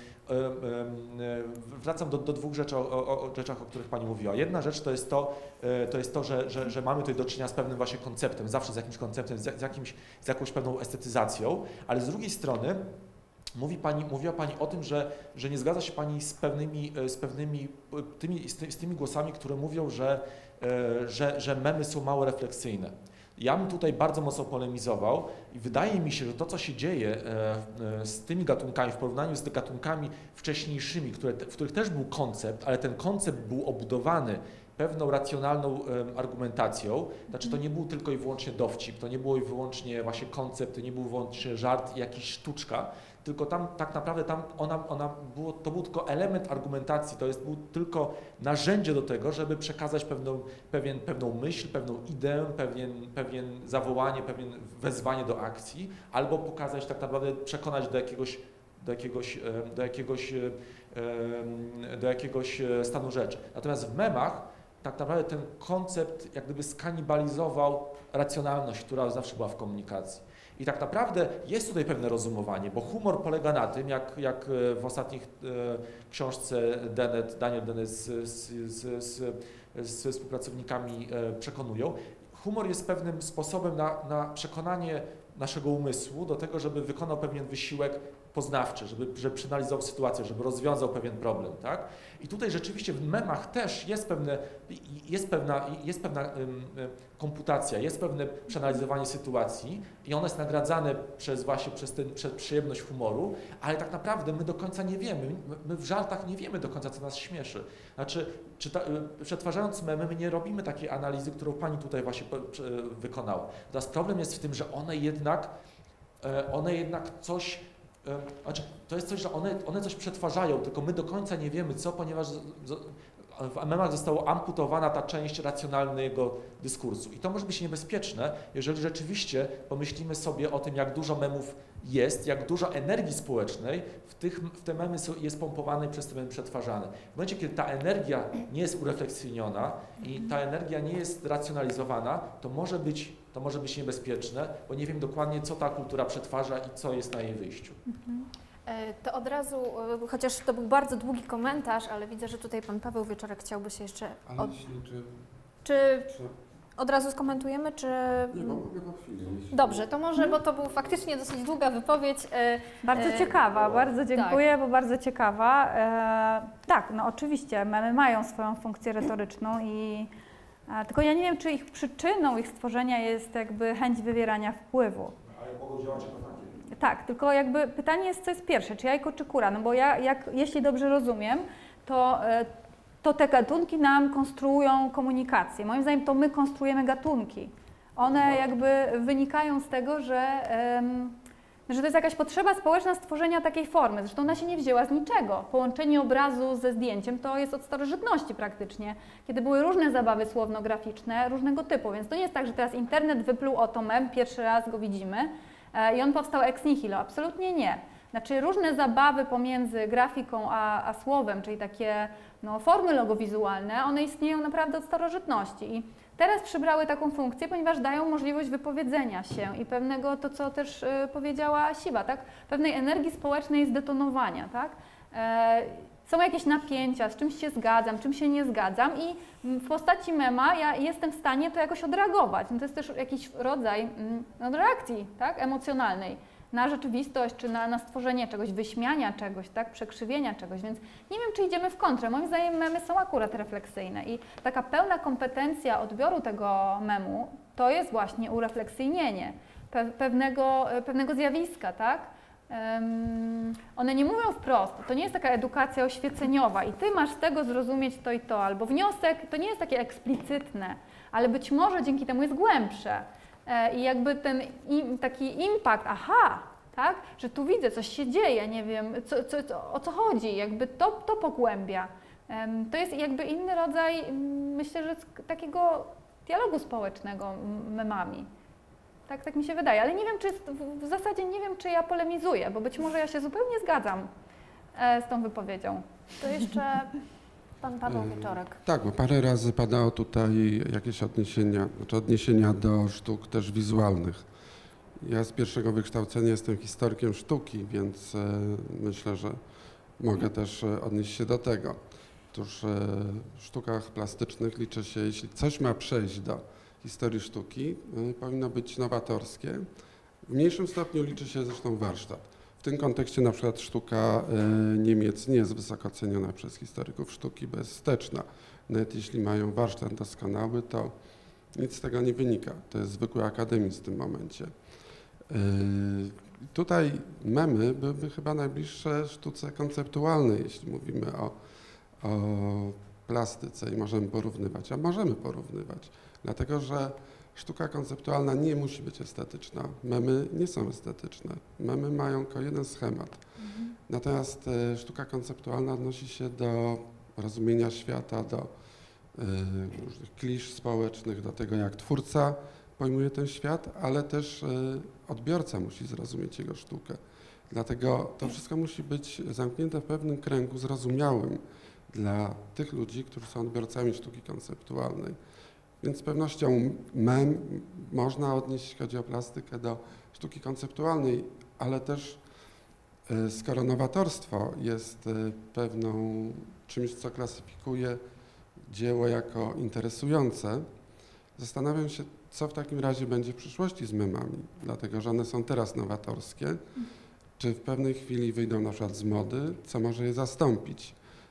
wracam do, do dwóch rzeczy, o, o, o rzeczach, o których Pani mówiła. Jedna rzecz to jest to, to, jest to że, że, że mamy tutaj do czynienia z pewnym właśnie konceptem, zawsze z jakimś konceptem, z, jakimś, z jakąś pewną estetyzacją, ale z drugiej strony Mówi pani, mówiła Pani o tym, że, że nie zgadza się Pani z pewnymi, z pewnymi tymi, z, ty, z tymi głosami, które mówią, że, że, że memy są mało refleksyjne. Ja bym tutaj bardzo mocno polemizował i wydaje mi się, że to, co się dzieje z tymi gatunkami w porównaniu z gatunkami wcześniejszymi, które, w których też był koncept, ale ten koncept był obudowany pewną racjonalną argumentacją, znaczy to nie był tylko i wyłącznie dowcip, to nie było i wyłącznie właśnie koncept, to nie był wyłącznie żart, jakiś sztuczka, tylko tam tak naprawdę tam ona, ona było, to był tylko element argumentacji, to jest był tylko narzędzie do tego, żeby przekazać pewną, pewien, pewną myśl, pewną ideę, pewien, pewien zawołanie, pewien wezwanie do akcji, albo pokazać tak naprawdę, przekonać do jakiegoś, do jakiegoś, do jakiegoś, do jakiegoś stanu rzeczy. Natomiast w memach tak naprawdę ten koncept jak gdyby skanibalizował racjonalność, która zawsze była w komunikacji. I tak naprawdę jest tutaj pewne rozumowanie, bo humor polega na tym, jak, jak w ostatnich e, książce Dennett, Daniel Dennett z, z, z, z, z współpracownikami e, przekonują, humor jest pewnym sposobem na, na przekonanie naszego umysłu do tego, żeby wykonał pewien wysiłek poznawczy, żeby, żeby przeanalizował sytuację, żeby rozwiązał pewien problem, tak? I tutaj rzeczywiście w memach też jest, pewne, jest pewna, jest pewna um, komputacja, jest pewne przeanalizowanie sytuacji i ono jest nagradzane przez właśnie przez, ten, przez przyjemność humoru, ale tak naprawdę my do końca nie wiemy, my, my w żartach nie wiemy do końca, co nas śmieszy. Znaczy, czyta, przetwarzając memy, my nie robimy takiej analizy, którą Pani tutaj właśnie wykonała. Teraz problem jest w tym, że one jednak, one jednak coś Znaczy, to jest coś, że one, one coś przetwarzają, tylko my do końca nie wiemy co, ponieważ w memach została amputowana ta część racjonalnego dyskursu. I to może być niebezpieczne, jeżeli rzeczywiście pomyślimy sobie o tym, jak dużo memów jest, jak dużo energii społecznej w, tych, w te memy jest pompowane i przez te memy przetwarzane. W momencie, kiedy ta energia nie jest urefleksyjniona i ta energia nie jest racjonalizowana, to może być to może być niebezpieczne, bo nie wiem dokładnie, co ta kultura przetwarza i co jest na jej wyjściu. Mhm. To od razu, chociaż to był bardzo długi komentarz, ale widzę, że tutaj Pan Paweł Wieczorek chciałby się jeszcze... Ale od... jeśli, czy, czy czy... od razu skomentujemy, czy... Nie, bo mogę po chwili. Jeśli... Dobrze, to może, bo to był faktycznie dosyć długa wypowiedź. Bardzo e... ciekawa, bardzo dziękuję, tak. bo bardzo ciekawa. E, tak, no oczywiście, memy mają swoją funkcję retoryczną i A, tylko ja nie wiem, czy ich przyczyną ich stworzenia jest jakby chęć wywierania wpływu. Ale mogą działać jako takie. Tak, tylko jakby pytanie jest, co jest pierwsze, czy jajko, czy kura? No bo ja, jak, jeśli dobrze rozumiem, to, to te gatunki nam konstruują komunikację. Moim zdaniem to my konstruujemy gatunki. One jakby wynikają z tego, że... Um, że to jest jakaś potrzeba społeczna stworzenia takiej formy. Zresztą ona się nie wzięła z niczego. Połączenie obrazu ze zdjęciem to jest od starożytności praktycznie, kiedy były różne zabawy słowno-graficzne różnego typu. Więc to nie jest tak, że teraz internet wypluł oto mem, pierwszy raz go widzimy i on powstał ex nihilo. Absolutnie nie. Znaczy różne zabawy pomiędzy grafiką a, a słowem, czyli takie no, formy logowizualne, one istnieją naprawdę od starożytności. I teraz przybrały taką funkcję, ponieważ dają możliwość wypowiedzenia się i pewnego, to co też y, powiedziała Siwa, tak? Pewnej energii społecznej zdetonowania, tak? E, są jakieś napięcia, z czymś się zgadzam, czym się nie zgadzam i w postaci mema ja jestem w stanie to jakoś odreagować. No to jest też jakiś rodzaj no, reakcji, tak? Emocjonalnej na rzeczywistość, czy na, na stworzenie czegoś, wyśmiania czegoś, tak? Przekrzywienia czegoś, więc nie wiem, czy idziemy w kontrę. Moim zdaniem memy są akurat refleksyjne i taka pełna kompetencja odbioru tego memu to jest właśnie urefleksyjnienie pe pewnego, pewnego zjawiska, tak? Um, one nie mówią wprost, to nie jest taka edukacja oświeceniowa i ty masz z tego zrozumieć to i to, albo wniosek to nie jest takie eksplicytne, ale być może dzięki temu jest głębsze e, i jakby ten im, taki impact, aha, tak, że tu widzę, coś się dzieje, nie wiem, co, co, co, o co chodzi, jakby to, to pogłębia. Um, to jest jakby inny rodzaj, myślę, że takiego dialogu społecznego memami. Tak, tak mi się wydaje, ale nie wiem, czy jest, w zasadzie nie wiem, czy ja polemizuję, bo być może ja się zupełnie zgadzam e, z tą wypowiedzią. To jeszcze pan Paweł Wieczorek. Tak, bo parę razy padało tutaj jakieś odniesienia, znaczy odniesienia do sztuk też wizualnych. Ja z pierwszego wykształcenia jestem historykiem sztuki, więc e, myślę, że mogę też odnieść się do tego. Otóż e, w sztukach plastycznych liczy się, jeśli coś ma przejść do historii sztuki, y, powinno być nowatorskie. W mniejszym stopniu liczy się zresztą warsztat. W tym kontekście na przykład sztuka y, Niemiec nie jest wysoko ceniona przez historyków sztuki, bo jest wsteczna. Nawet jeśli mają warsztat doskonały, to nic z tego nie wynika. To jest zwykły akademizm w tym momencie. Y, tutaj memy byłyby chyba najbliższe sztuce konceptualnej, jeśli mówimy o, o plastyce i możemy porównywać, a możemy porównywać. Dlatego, że sztuka konceptualna nie musi być estetyczna. Memy nie są estetyczne. Memy mają tylko jeden schemat. Mhm. Natomiast e, sztuka konceptualna odnosi się do rozumienia świata, do e, różnych klisz społecznych, do tego, jak twórca pojmuje ten świat, ale też e, odbiorca musi zrozumieć jego sztukę. Dlatego to wszystko musi być zamknięte w pewnym kręgu zrozumiałym dla tych ludzi, którzy są odbiorcami sztuki konceptualnej. Więc z pewnością mem można odnieść, jeśli chodzi o plastykę, do sztuki konceptualnej, ale też y, skoro nowatorstwo jest y, pewną czymś, co klasyfikuje dzieło jako interesujące, zastanawiam się, co w takim razie będzie w przyszłości z memami, dlatego że one są teraz nowatorskie. Czy w pewnej chwili wyjdą na przykład z mody, co może je zastąpić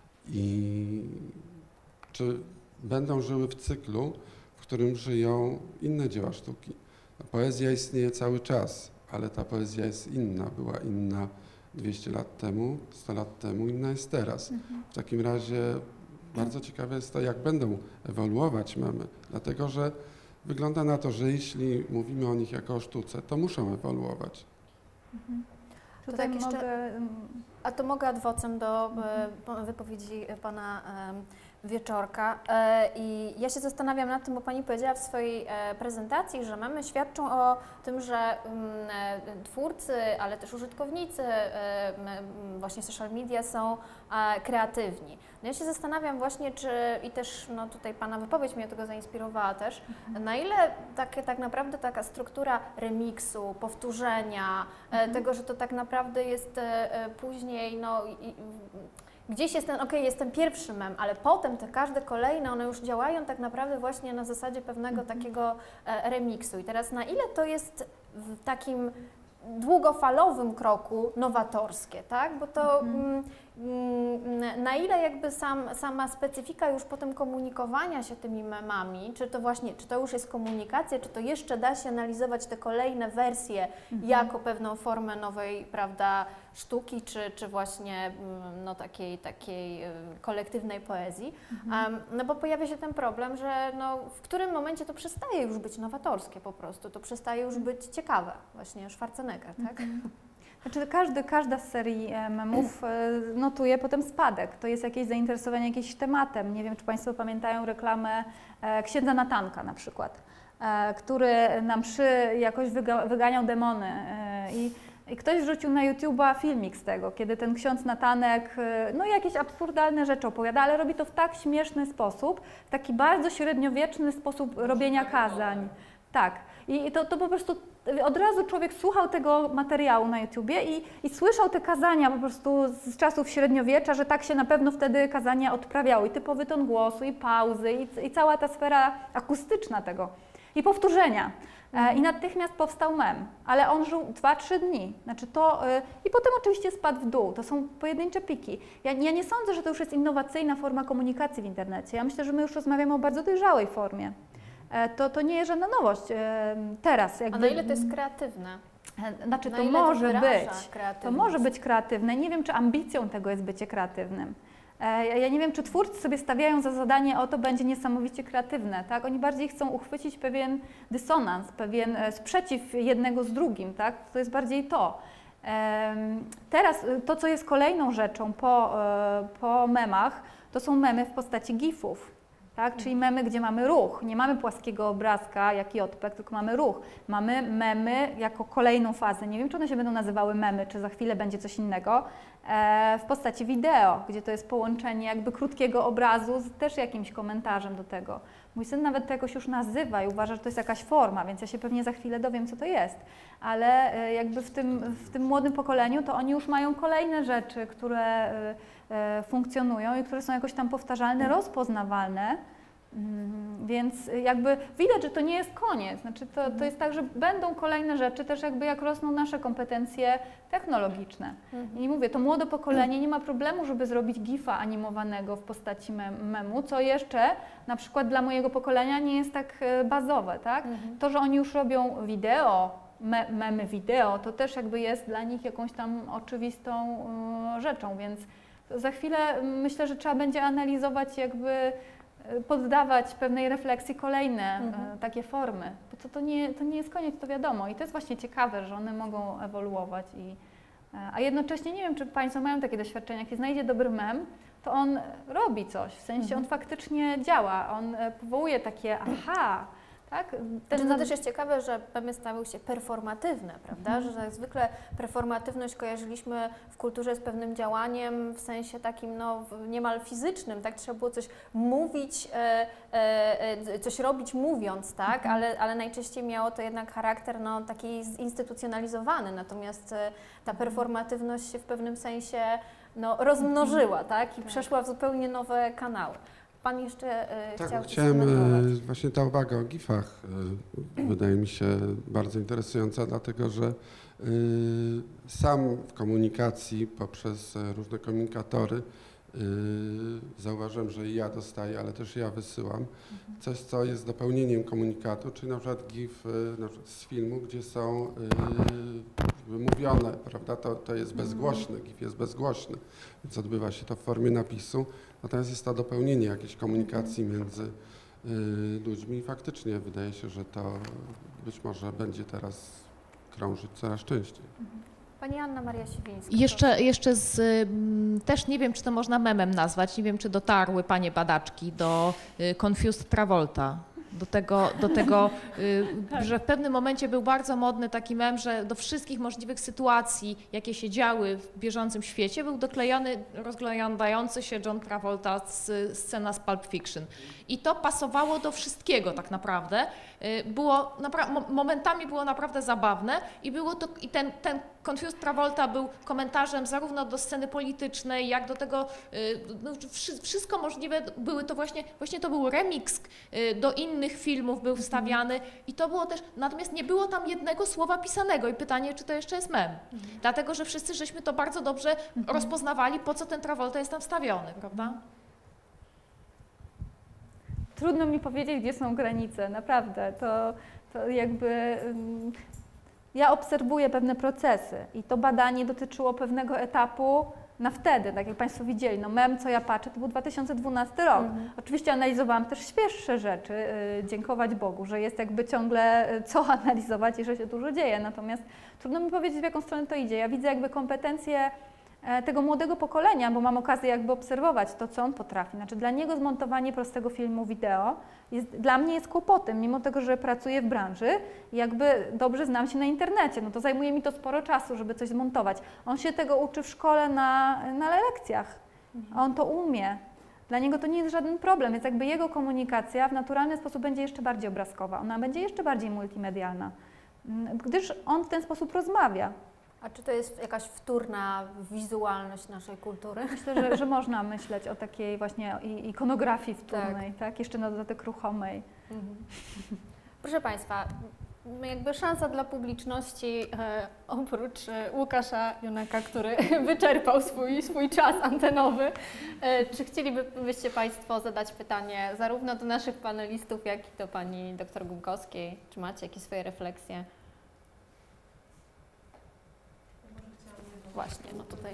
i czy będą żyły w cyklu, w którym żyją inne dzieła sztuki. Poezja istnieje cały czas, ale ta poezja jest inna. Była inna dwieście lat temu, sto lat temu, inna jest teraz. Mhm. W takim razie bardzo ciekawe jest to, jak będą ewoluować memy, dlatego że wygląda na to, że jeśli mówimy o nich jako o sztuce, to muszą ewoluować. Mhm. To Tutaj tak jeszcze, mogę... a to mogę adwocem do mhm. wypowiedzi pana Wieczorka i ja się zastanawiam nad tym, bo pani powiedziała w swojej prezentacji, że memy świadczą o tym, że twórcy, ale też użytkownicy właśnie social media są kreatywni. No ja się zastanawiam właśnie, czy i też no tutaj pana wypowiedź mnie do tego zainspirowała też, mhm. na ile takie, tak naprawdę taka struktura remiksu, powtórzenia, mhm. tego, że to tak naprawdę jest później no i, gdzieś jest ten, okej, okay, jest ten pierwszy mem, ale potem te każde kolejne, one już działają tak naprawdę właśnie na zasadzie pewnego mm-hmm. takiego e, remiksu. I teraz na ile to jest w takim długofalowym kroku nowatorskie, tak? Bo to mm-hmm. mm, na ile jakby sam, sama specyfika już potem komunikowania się tymi memami, czy to właśnie, czy to już jest komunikacja, czy to jeszcze da się analizować te kolejne wersje mm-hmm. jako pewną formę nowej, prawda, sztuki, czy, czy właśnie no, takiej, takiej kolektywnej poezji. Mhm. Um, no bo pojawia się ten problem, że no, w którym momencie to przestaje już być nowatorskie po prostu, to przestaje już być ciekawe, właśnie Schwarzenegger, tak? Mhm. Znaczy każdy, każda z serii memów notuje potem spadek, to jest jakieś zainteresowanie jakimś tematem. Nie wiem, czy Państwo pamiętają reklamę księdza Natanka na przykład, który na mszy jakoś wyga, wyganiał demony i I ktoś wrzucił na YouTube'a filmik z tego, kiedy ten ksiądz Natanek no jakieś absurdalne rzeczy opowiada, ale robi to w tak śmieszny sposób, w taki bardzo średniowieczny sposób robienia kazań. Tak. I to, to po prostu od razu człowiek słuchał tego materiału na YouTubie i, i słyszał te kazania po prostu z czasów średniowiecza, że tak się na pewno wtedy kazania odprawiały. I typowy ton głosu, i pauzy, i, i cała ta sfera akustyczna tego. I powtórzenia. E, I natychmiast powstał mem, ale on żył dwa trzy dni. Znaczy to, e, I potem oczywiście spadł w dół. To są pojedyncze piki. Ja, ja nie sądzę, że to już jest innowacyjna forma komunikacji w internecie. Ja myślę, że my już rozmawiamy o bardzo dojrzałej formie. E, to, to nie jest żadna nowość e, teraz. Jakby, A na ile to jest kreatywne? E, znaczy na to ile może to być. To może kreatywność? być kreatywne. Nie wiem, czy ambicją tego jest bycie kreatywnym. Ja nie wiem, czy twórcy sobie stawiają za zadanie, o to będzie niesamowicie kreatywne, tak? Oni bardziej chcą uchwycić pewien dysonans, pewien sprzeciw jednego z drugim, tak? To jest bardziej to. Teraz to, co jest kolejną rzeczą po, po memach, to są memy w postaci gifów. Tak? Czyli memy, gdzie mamy ruch. Nie mamy płaskiego obrazka, jak jotpeg, tylko mamy ruch. Mamy memy jako kolejną fazę. Nie wiem, czy one się będą nazywały memy, czy za chwilę będzie coś innego. E, w postaci wideo, gdzie to jest połączenie jakby krótkiego obrazu z też jakimś komentarzem do tego. Mój syn nawet to jakoś już nazywa i uważa, że to jest jakaś forma, więc ja się pewnie za chwilę dowiem, co to jest. Ale e, jakby w tym, w tym młodym pokoleniu to oni już mają kolejne rzeczy, które e, e, funkcjonują i które są jakoś tam powtarzalne, rozpoznawalne. Więc jakby widać, że to nie jest koniec. Znaczy to, to jest tak, że będą kolejne rzeczy, też jakby jak rosną nasze kompetencje technologiczne. I nie mówię, to młode pokolenie nie ma problemu, żeby zrobić gifa animowanego w postaci mem memu, co jeszcze na przykład dla mojego pokolenia nie jest tak bazowe, tak? To, że oni już robią wideo, me memy wideo, to też jakby jest dla nich jakąś tam oczywistą y, rzeczą, więc za chwilę myślę, że trzeba będzie analizować jakby poddawać pewnej refleksji kolejne mhm. takie formy. Bo to, to, nie, to nie jest koniec, to wiadomo. I to jest właśnie ciekawe, że one mogą ewoluować. I, a jednocześnie nie wiem, czy Państwo mają takie doświadczenia, jak się znajdzie dobry mem, to on robi coś, w sensie mhm. on faktycznie działa, on powołuje takie aha. Tak? Ten znaczy, to też jest ciekawe, że memy stały się performatywne, prawda? Mm. Że tak zwykle performatywność kojarzyliśmy w kulturze z pewnym działaniem w sensie takim no, niemal fizycznym, tak? Trzeba było coś mówić, e, e, coś robić mówiąc, tak? Mm. Ale, ale najczęściej miało to jednak charakter no, taki zinstytucjonalizowany, natomiast e, ta performatywność się w pewnym sensie no, rozmnożyła, tak? I tak. przeszła w zupełnie nowe kanały. Pan jeszcze y, tak, chciał chciałem y, właśnie ta uwaga o gifach y, wydaje mi się bardzo interesująca, dlatego że y, sam w komunikacji poprzez różne komunikatory y, zauważyłem, że ja dostaję, ale też ja wysyłam mhm. coś, co jest dopełnieniem komunikatu, czyli na przykład gif y, na przykład z filmu, gdzie są y, mówione, prawda, to, to jest bezgłośny, gif jest bezgłośny, więc odbywa się to w formie napisu. Natomiast jest to dopełnienie jakiejś komunikacji między y, ludźmi i faktycznie wydaje się, że to być może będzie teraz krążyć coraz częściej. Pani Anna Maria Siwińska. Jeszcze, jeszcze z, też nie wiem, czy to można memem nazwać, nie wiem, czy dotarły Panie badaczki do Confused Travolta. Do tego, do tego że w pewnym momencie był bardzo modny taki mem, że do wszystkich możliwych sytuacji, jakie się działy w bieżącym świecie, był doklejony, rozglądający się John Travolta z scena z Pulp Fiction. I to pasowało do wszystkiego tak naprawdę. Było, momentami było naprawdę zabawne i było to, i ten, ten Confused Travolta był komentarzem zarówno do sceny politycznej, jak do tego, no, wszystko możliwe były to właśnie, właśnie to był remix do innych filmów był wstawiany i to było też, natomiast nie było tam jednego słowa pisanego i pytanie, czy to jeszcze jest mem. Mhm. Dlatego, że wszyscy żeśmy to bardzo dobrze mhm. rozpoznawali, po co ten Travolta jest tam wstawiony, prawda? Trudno mi powiedzieć, gdzie są granice, naprawdę. To, to jakby... Um, ja obserwuję pewne procesy i to badanie dotyczyło pewnego etapu na wtedy, tak jak Państwo widzieli, no mem, co ja patrzę, to był dwa tysiące dwunasty rok. Mhm. Oczywiście analizowałam też świeższe rzeczy, yy, dziękować Bogu, że jest jakby ciągle co analizować i że się dużo dzieje, natomiast trudno mi powiedzieć, w jaką stronę to idzie. Ja widzę jakby kompetencje tego młodego pokolenia, bo mam okazję jakby obserwować to, co on potrafi. Znaczy dla niego zmontowanie prostego filmu wideo jest, dla mnie jest kłopotem, mimo tego, że pracuję w branży i jakby dobrze znam się na internecie, no to zajmuje mi to sporo czasu, żeby coś zmontować. On się tego uczy w szkole na, na lekcjach, a on to umie. Dla niego to nie jest żaden problem, więc jakby jego komunikacja w naturalny sposób będzie jeszcze bardziej obrazkowa, ona będzie jeszcze bardziej multimedialna, gdyż on w ten sposób rozmawia. A czy to jest jakaś wtórna wizualność naszej kultury? Myślę, że, że można myśleć o takiej właśnie ikonografii wtórnej, tak, tak? Jeszcze na dodatek ruchomej. Mhm. Proszę Państwa, jakby szansa dla publiczności, e, oprócz e, Łukasza Jonaka, który wyczerpał swój, swój czas antenowy, e, czy chcielibyście Państwo zadać pytanie zarówno do naszych panelistów, jak i do Pani doktor Gumkowskiej? Czy macie jakieś swoje refleksje? Właśnie, no tutaj.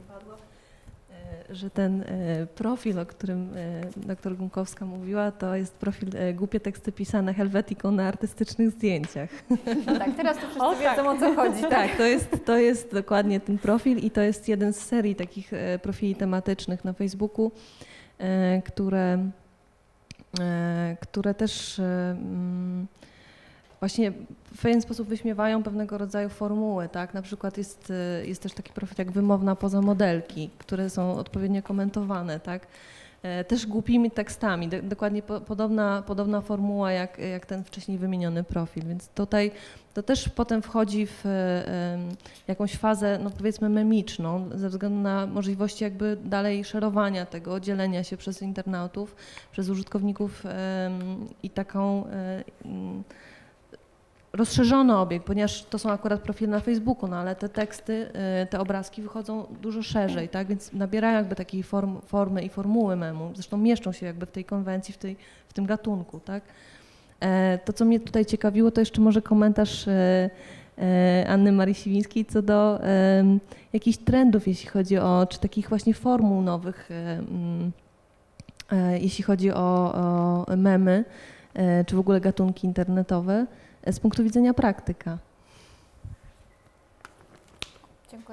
Że ten profil, o którym doktor Gumkowska mówiła, to jest profil głupie teksty pisane helvetiką na artystycznych zdjęciach. No tak, teraz to wszyscy o, wiedzą, tak. o co chodzi. Tak, tak to, jest, to jest dokładnie ten profil i to jest jeden z serii takich profili tematycznych na Facebooku, które, które też właśnie w pewien sposób wyśmiewają pewnego rodzaju formuły, tak? Na przykład jest, jest też taki profil jak wymowna poza modelki, które są odpowiednio komentowane, tak? Też głupimi tekstami, do, dokładnie po, podobna, podobna formuła jak, jak ten wcześniej wymieniony profil, więc tutaj to też potem wchodzi w um, jakąś fazę, no powiedzmy memiczną, ze względu na możliwości jakby dalej szerowania tego, dzielenia się przez internautów, przez użytkowników um, i taką um, rozszerzony obieg, ponieważ to są akurat profile na Facebooku, no ale te teksty, te obrazki wychodzą dużo szerzej, tak, więc nabierają jakby takiej form, formy i formuły memu, zresztą mieszczą się jakby w tej konwencji, w, tej, w tym gatunku, tak. To, co mnie tutaj ciekawiło, to jeszcze może komentarz Anny Marii Siwińskiej co do jakichś trendów, jeśli chodzi o, czy takich właśnie formuł nowych, jeśli chodzi o, o memy, czy w ogóle gatunki internetowe, z punktu widzenia praktyka. Dziękuję.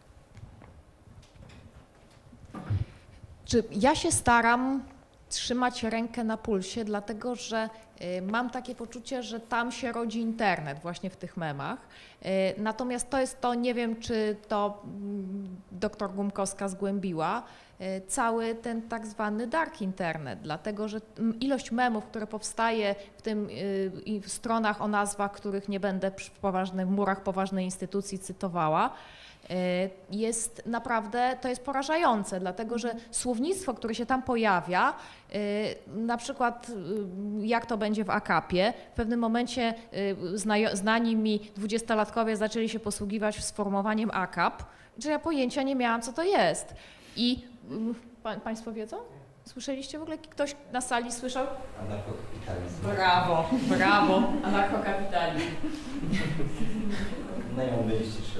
Czy ja się staram trzymać rękę na pulsie, dlatego że y, mam takie poczucie, że tam się rodzi internet właśnie w tych memach. Y, natomiast to jest to, nie wiem czy to mm, doktor Gumkowska zgłębiła, y, cały ten tak zwany dark internet, dlatego że ilość memów, które powstaje w tym y, w stronach o nazwach, których nie będę przy poważnych murach poważnej instytucji cytowała, jest naprawdę, to jest porażające, dlatego że słownictwo, które się tam pojawia, na przykład jak to będzie w akapie, w pewnym momencie znani mi dwudziestolatkowie zaczęli się posługiwać sformułowaniem akap, że ja pojęcia nie miałam, co to jest. I pa, Państwo wiedzą? Słyszeliście w ogóle? Ktoś na sali słyszał? Anarchokapitalizm. Brawo, brawo, anarchokapitalizm. No i byliście trzy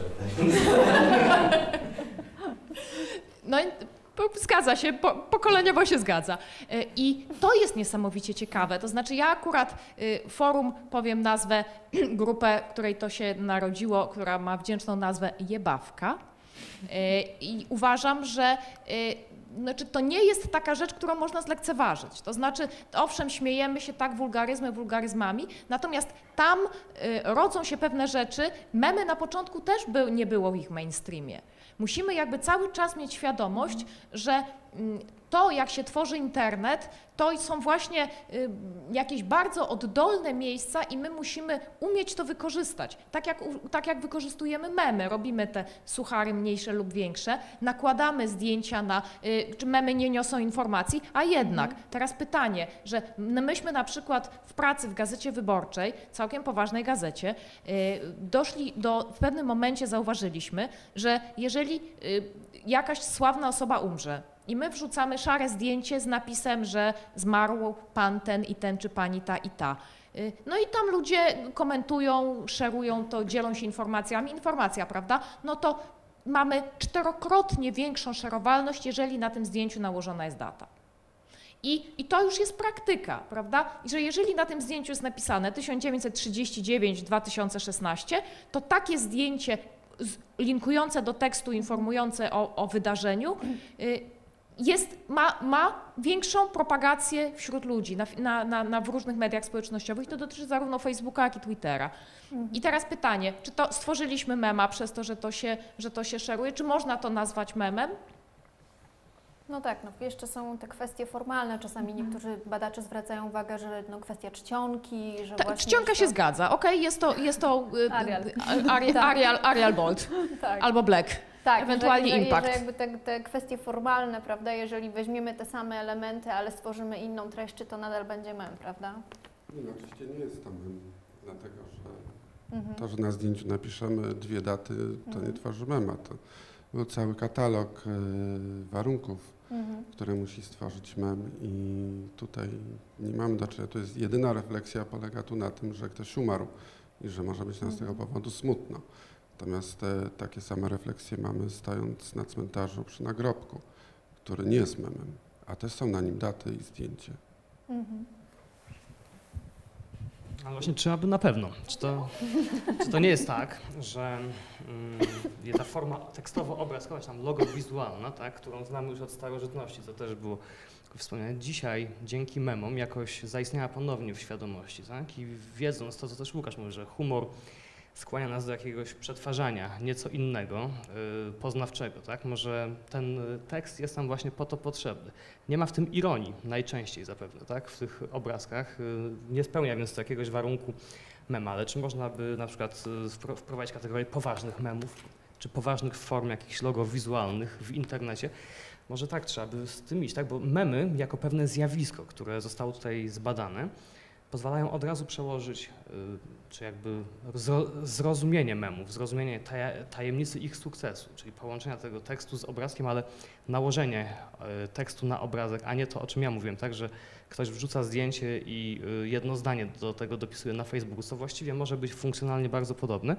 No zgadza się, po, pokoleniowo się zgadza. I to jest niesamowicie ciekawe. To znaczy ja akurat forum, powiem nazwę, grupę, której to się narodziło, która ma wdzięczną nazwę Jebawka. I uważam, że znaczy, to nie jest taka rzecz, którą można zlekceważyć. To znaczy, owszem, śmiejemy się tak wulgaryzmy wulgaryzmami, natomiast tam y, rodzą się pewne rzeczy. Memy na początku też by, nie było w ich mainstreamie. Musimy jakby cały czas mieć świadomość, że y, to, jak się tworzy internet, to są właśnie y, jakieś bardzo oddolne miejsca i my musimy umieć to wykorzystać. Tak jak, tak jak wykorzystujemy memy, robimy te suchary mniejsze lub większe, nakładamy zdjęcia na, y, czy memy nie niosą informacji, a jednak, teraz pytanie, że myśmy na przykład w pracy w Gazecie Wyborczej, całkiem poważnej gazecie, y, doszli do, w pewnym momencie zauważyliśmy, że jeżeli y, jakaś sławna osoba umrze, i my wrzucamy szare zdjęcie z napisem, że zmarł pan ten i ten, czy pani ta i ta. No i tam ludzie komentują, szerują to, dzielą się informacjami. Informacja, prawda? No to mamy czterokrotnie większą szerowalność, jeżeli na tym zdjęciu nałożona jest data. I, I to już jest praktyka, prawda? I że jeżeli na tym zdjęciu jest napisane tysiąc dziewięćset trzydzieści dziewięć do dwa tysiące szesnaście, to takie zdjęcie linkujące do tekstu, informujące o, o wydarzeniu, jest, ma, ma większą propagację wśród ludzi na, na, na, na w różnych mediach społecznościowych. I to dotyczy zarówno Facebooka, jak i Twittera. Mhm. I teraz pytanie, czy to stworzyliśmy mema przez to, że to się, że to się szeruje, czy można to nazwać memem? No tak, no jeszcze są te kwestie formalne. Czasami niektórzy badacze zwracają uwagę, że no, kwestia czcionki, że Ta, właśnie... Czcionka się to... zgadza, okej, okay, jest to, jest to Arial. Ari, tak. Arial, Arial Bold tak. albo Black, tak, ewentualnie że, Impact. Że jakby te, te kwestie formalne, prawda, jeżeli weźmiemy te same elementy, ale stworzymy inną treść, czy to nadal będzie mem, prawda? Nie, no, oczywiście nie jest to mem, dlatego że Mhm. to, że na zdjęciu napiszemy dwie daty, to Mhm. nie tworzy mema. To był cały katalog y, warunków, Mhm. które musi stworzyć mem i tutaj nie mamy do czynienia. To jest jedyna refleksja, polega tu na tym, że ktoś umarł i że może być nam z tego powodu smutno. Natomiast te, takie same refleksje mamy stojąc na cmentarzu przy nagrobku, który nie jest memem, a też są na nim daty i zdjęcie. Mhm. Ale właśnie trzeba by na pewno. Czy to, czy to nie jest tak, że mm, ta forma tekstowo-obrazkowa, czy tam logo-wizualna, tak, którą znamy już od starożytności, co też było wspomniane, dzisiaj dzięki memom jakoś zaistniała ponownie w świadomości, tak? I wiedząc to, co też Łukasz mówi, że humor skłania nas do jakiegoś przetwarzania nieco innego, yy, poznawczego, tak? Może ten tekst jest nam właśnie po to potrzebny. Nie ma w tym ironii najczęściej zapewne, tak? W tych obrazkach yy, nie spełnia więc to jakiegoś warunku mema, ale czy można by na przykład yy, wprowadzić kategorię poważnych memów, czy poważnych form jakichś logo wizualnych w internecie? Może tak trzeba by z tym iść, tak? Bo memy jako pewne zjawisko, które zostało tutaj zbadane, pozwalają od razu przełożyć, czy jakby zrozumienie memów, zrozumienie tajemnicy ich sukcesu, czyli połączenia tego tekstu z obrazkiem, ale nałożenie tekstu na obrazek, a nie to, o czym ja mówiłem, tak, że ktoś wrzuca zdjęcie i jedno zdanie do tego dopisuje na Facebooku, co właściwie może być funkcjonalnie bardzo podobne.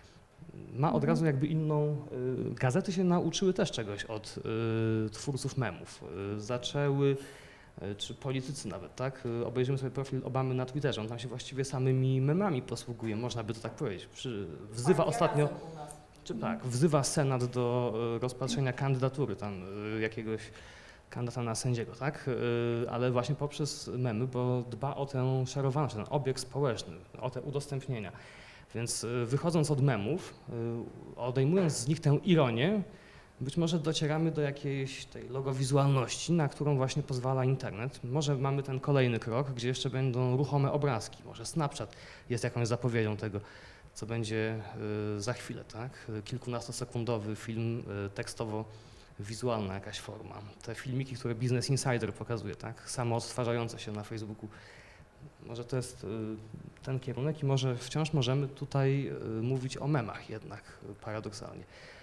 Ma od razu jakby inną, gazety się nauczyły też czegoś od twórców memów, zaczęły czy politycy nawet, tak? Obejrzymy sobie profil Obamy na Twitterze, on tam się właściwie samymi memami posługuje, można by to tak powiedzieć. Przy, wzywa ostatnio, czy tak, wzywa Senat do rozpatrzenia kandydatury tam jakiegoś kandydata na sędziego, tak? Ale właśnie poprzez memy, bo dba o tę szerowaność, ten obieg społeczny, o te udostępnienia. Więc wychodząc od memów, odejmując z nich tę ironię, być może docieramy do jakiejś tej logowizualności, na którą właśnie pozwala internet. Może mamy ten kolejny krok, gdzie jeszcze będą ruchome obrazki. Może Snapchat jest jakąś zapowiedzią tego, co będzie za chwilę, tak? Kilkunastosekundowy film tekstowo-wizualna jakaś forma. Te filmiki, które Business Insider pokazuje, tak? Samo odtwarzające się na Facebooku. Może to jest ten kierunek i może wciąż możemy tutaj mówić o memach jednak paradoksalnie.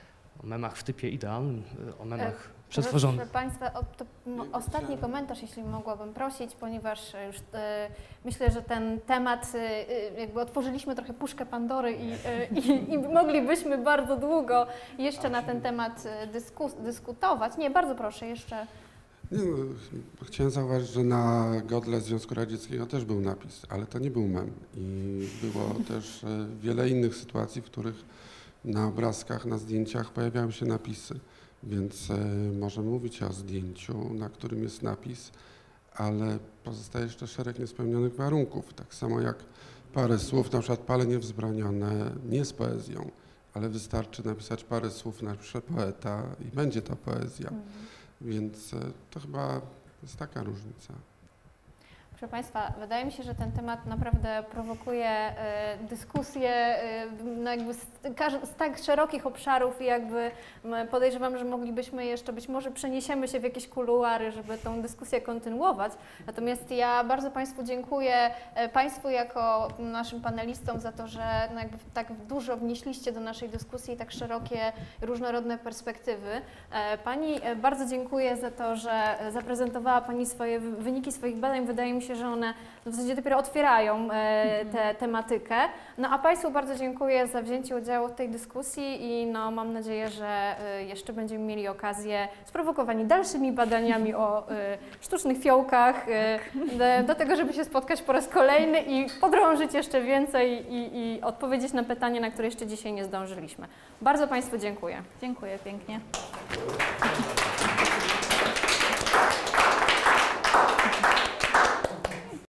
O memach w typie idealnym, o memach e, przetworzonych. Proszę Państwa, o, to ostatni komentarz, jeśli mogłabym prosić, ponieważ już e, myślę, że ten temat, e, jakby otworzyliśmy trochę puszkę Pandory i, e, i, i moglibyśmy bardzo długo jeszcze na ten temat dysku, dyskutować. Nie, bardzo proszę, jeszcze. Nie, no, chciałem zauważyć, że na godle Związku Radzieckiego też był napis, ale to nie był mem i było też wiele innych sytuacji, w których na obrazkach, na zdjęciach pojawiają się napisy, więc y, możemy mówić o zdjęciu, na którym jest napis, ale pozostaje jeszcze szereg niespełnionych warunków. Tak samo jak parę słów, na przykład palenie wzbronione nie jest poezją, ale wystarczy napisać parę słów, napisze poeta i będzie to poezja. Mhm. Więc y, to chyba jest taka różnica. Proszę Państwa, wydaje mi się, że ten temat naprawdę prowokuje y, dyskusję y, no jakby z, z tak szerokich obszarów i jakby podejrzewam, że moglibyśmy jeszcze, być może przeniesiemy się w jakieś kuluary, żeby tą dyskusję kontynuować. Natomiast ja bardzo Państwu dziękuję, Państwu jako naszym panelistom za to, że no jakby tak dużo wnieśliście do naszej dyskusji tak szerokie, różnorodne perspektywy. Pani bardzo dziękuję za to, że zaprezentowała Pani swoje wyniki swoich badań. Wydaje mi się, się, że one w zasadzie dopiero otwierają e, tę tematykę. No a Państwu bardzo dziękuję za wzięcie udziału w tej dyskusji i no, mam nadzieję, że e, jeszcze będziemy mieli okazję, sprowokowani dalszymi badaniami o e, sztucznych fiołkach, e, do, do tego, żeby się spotkać po raz kolejny i podrążyć jeszcze więcej i, i odpowiedzieć na pytania, na które jeszcze dzisiaj nie zdążyliśmy. Bardzo Państwu dziękuję. Dziękuję pięknie.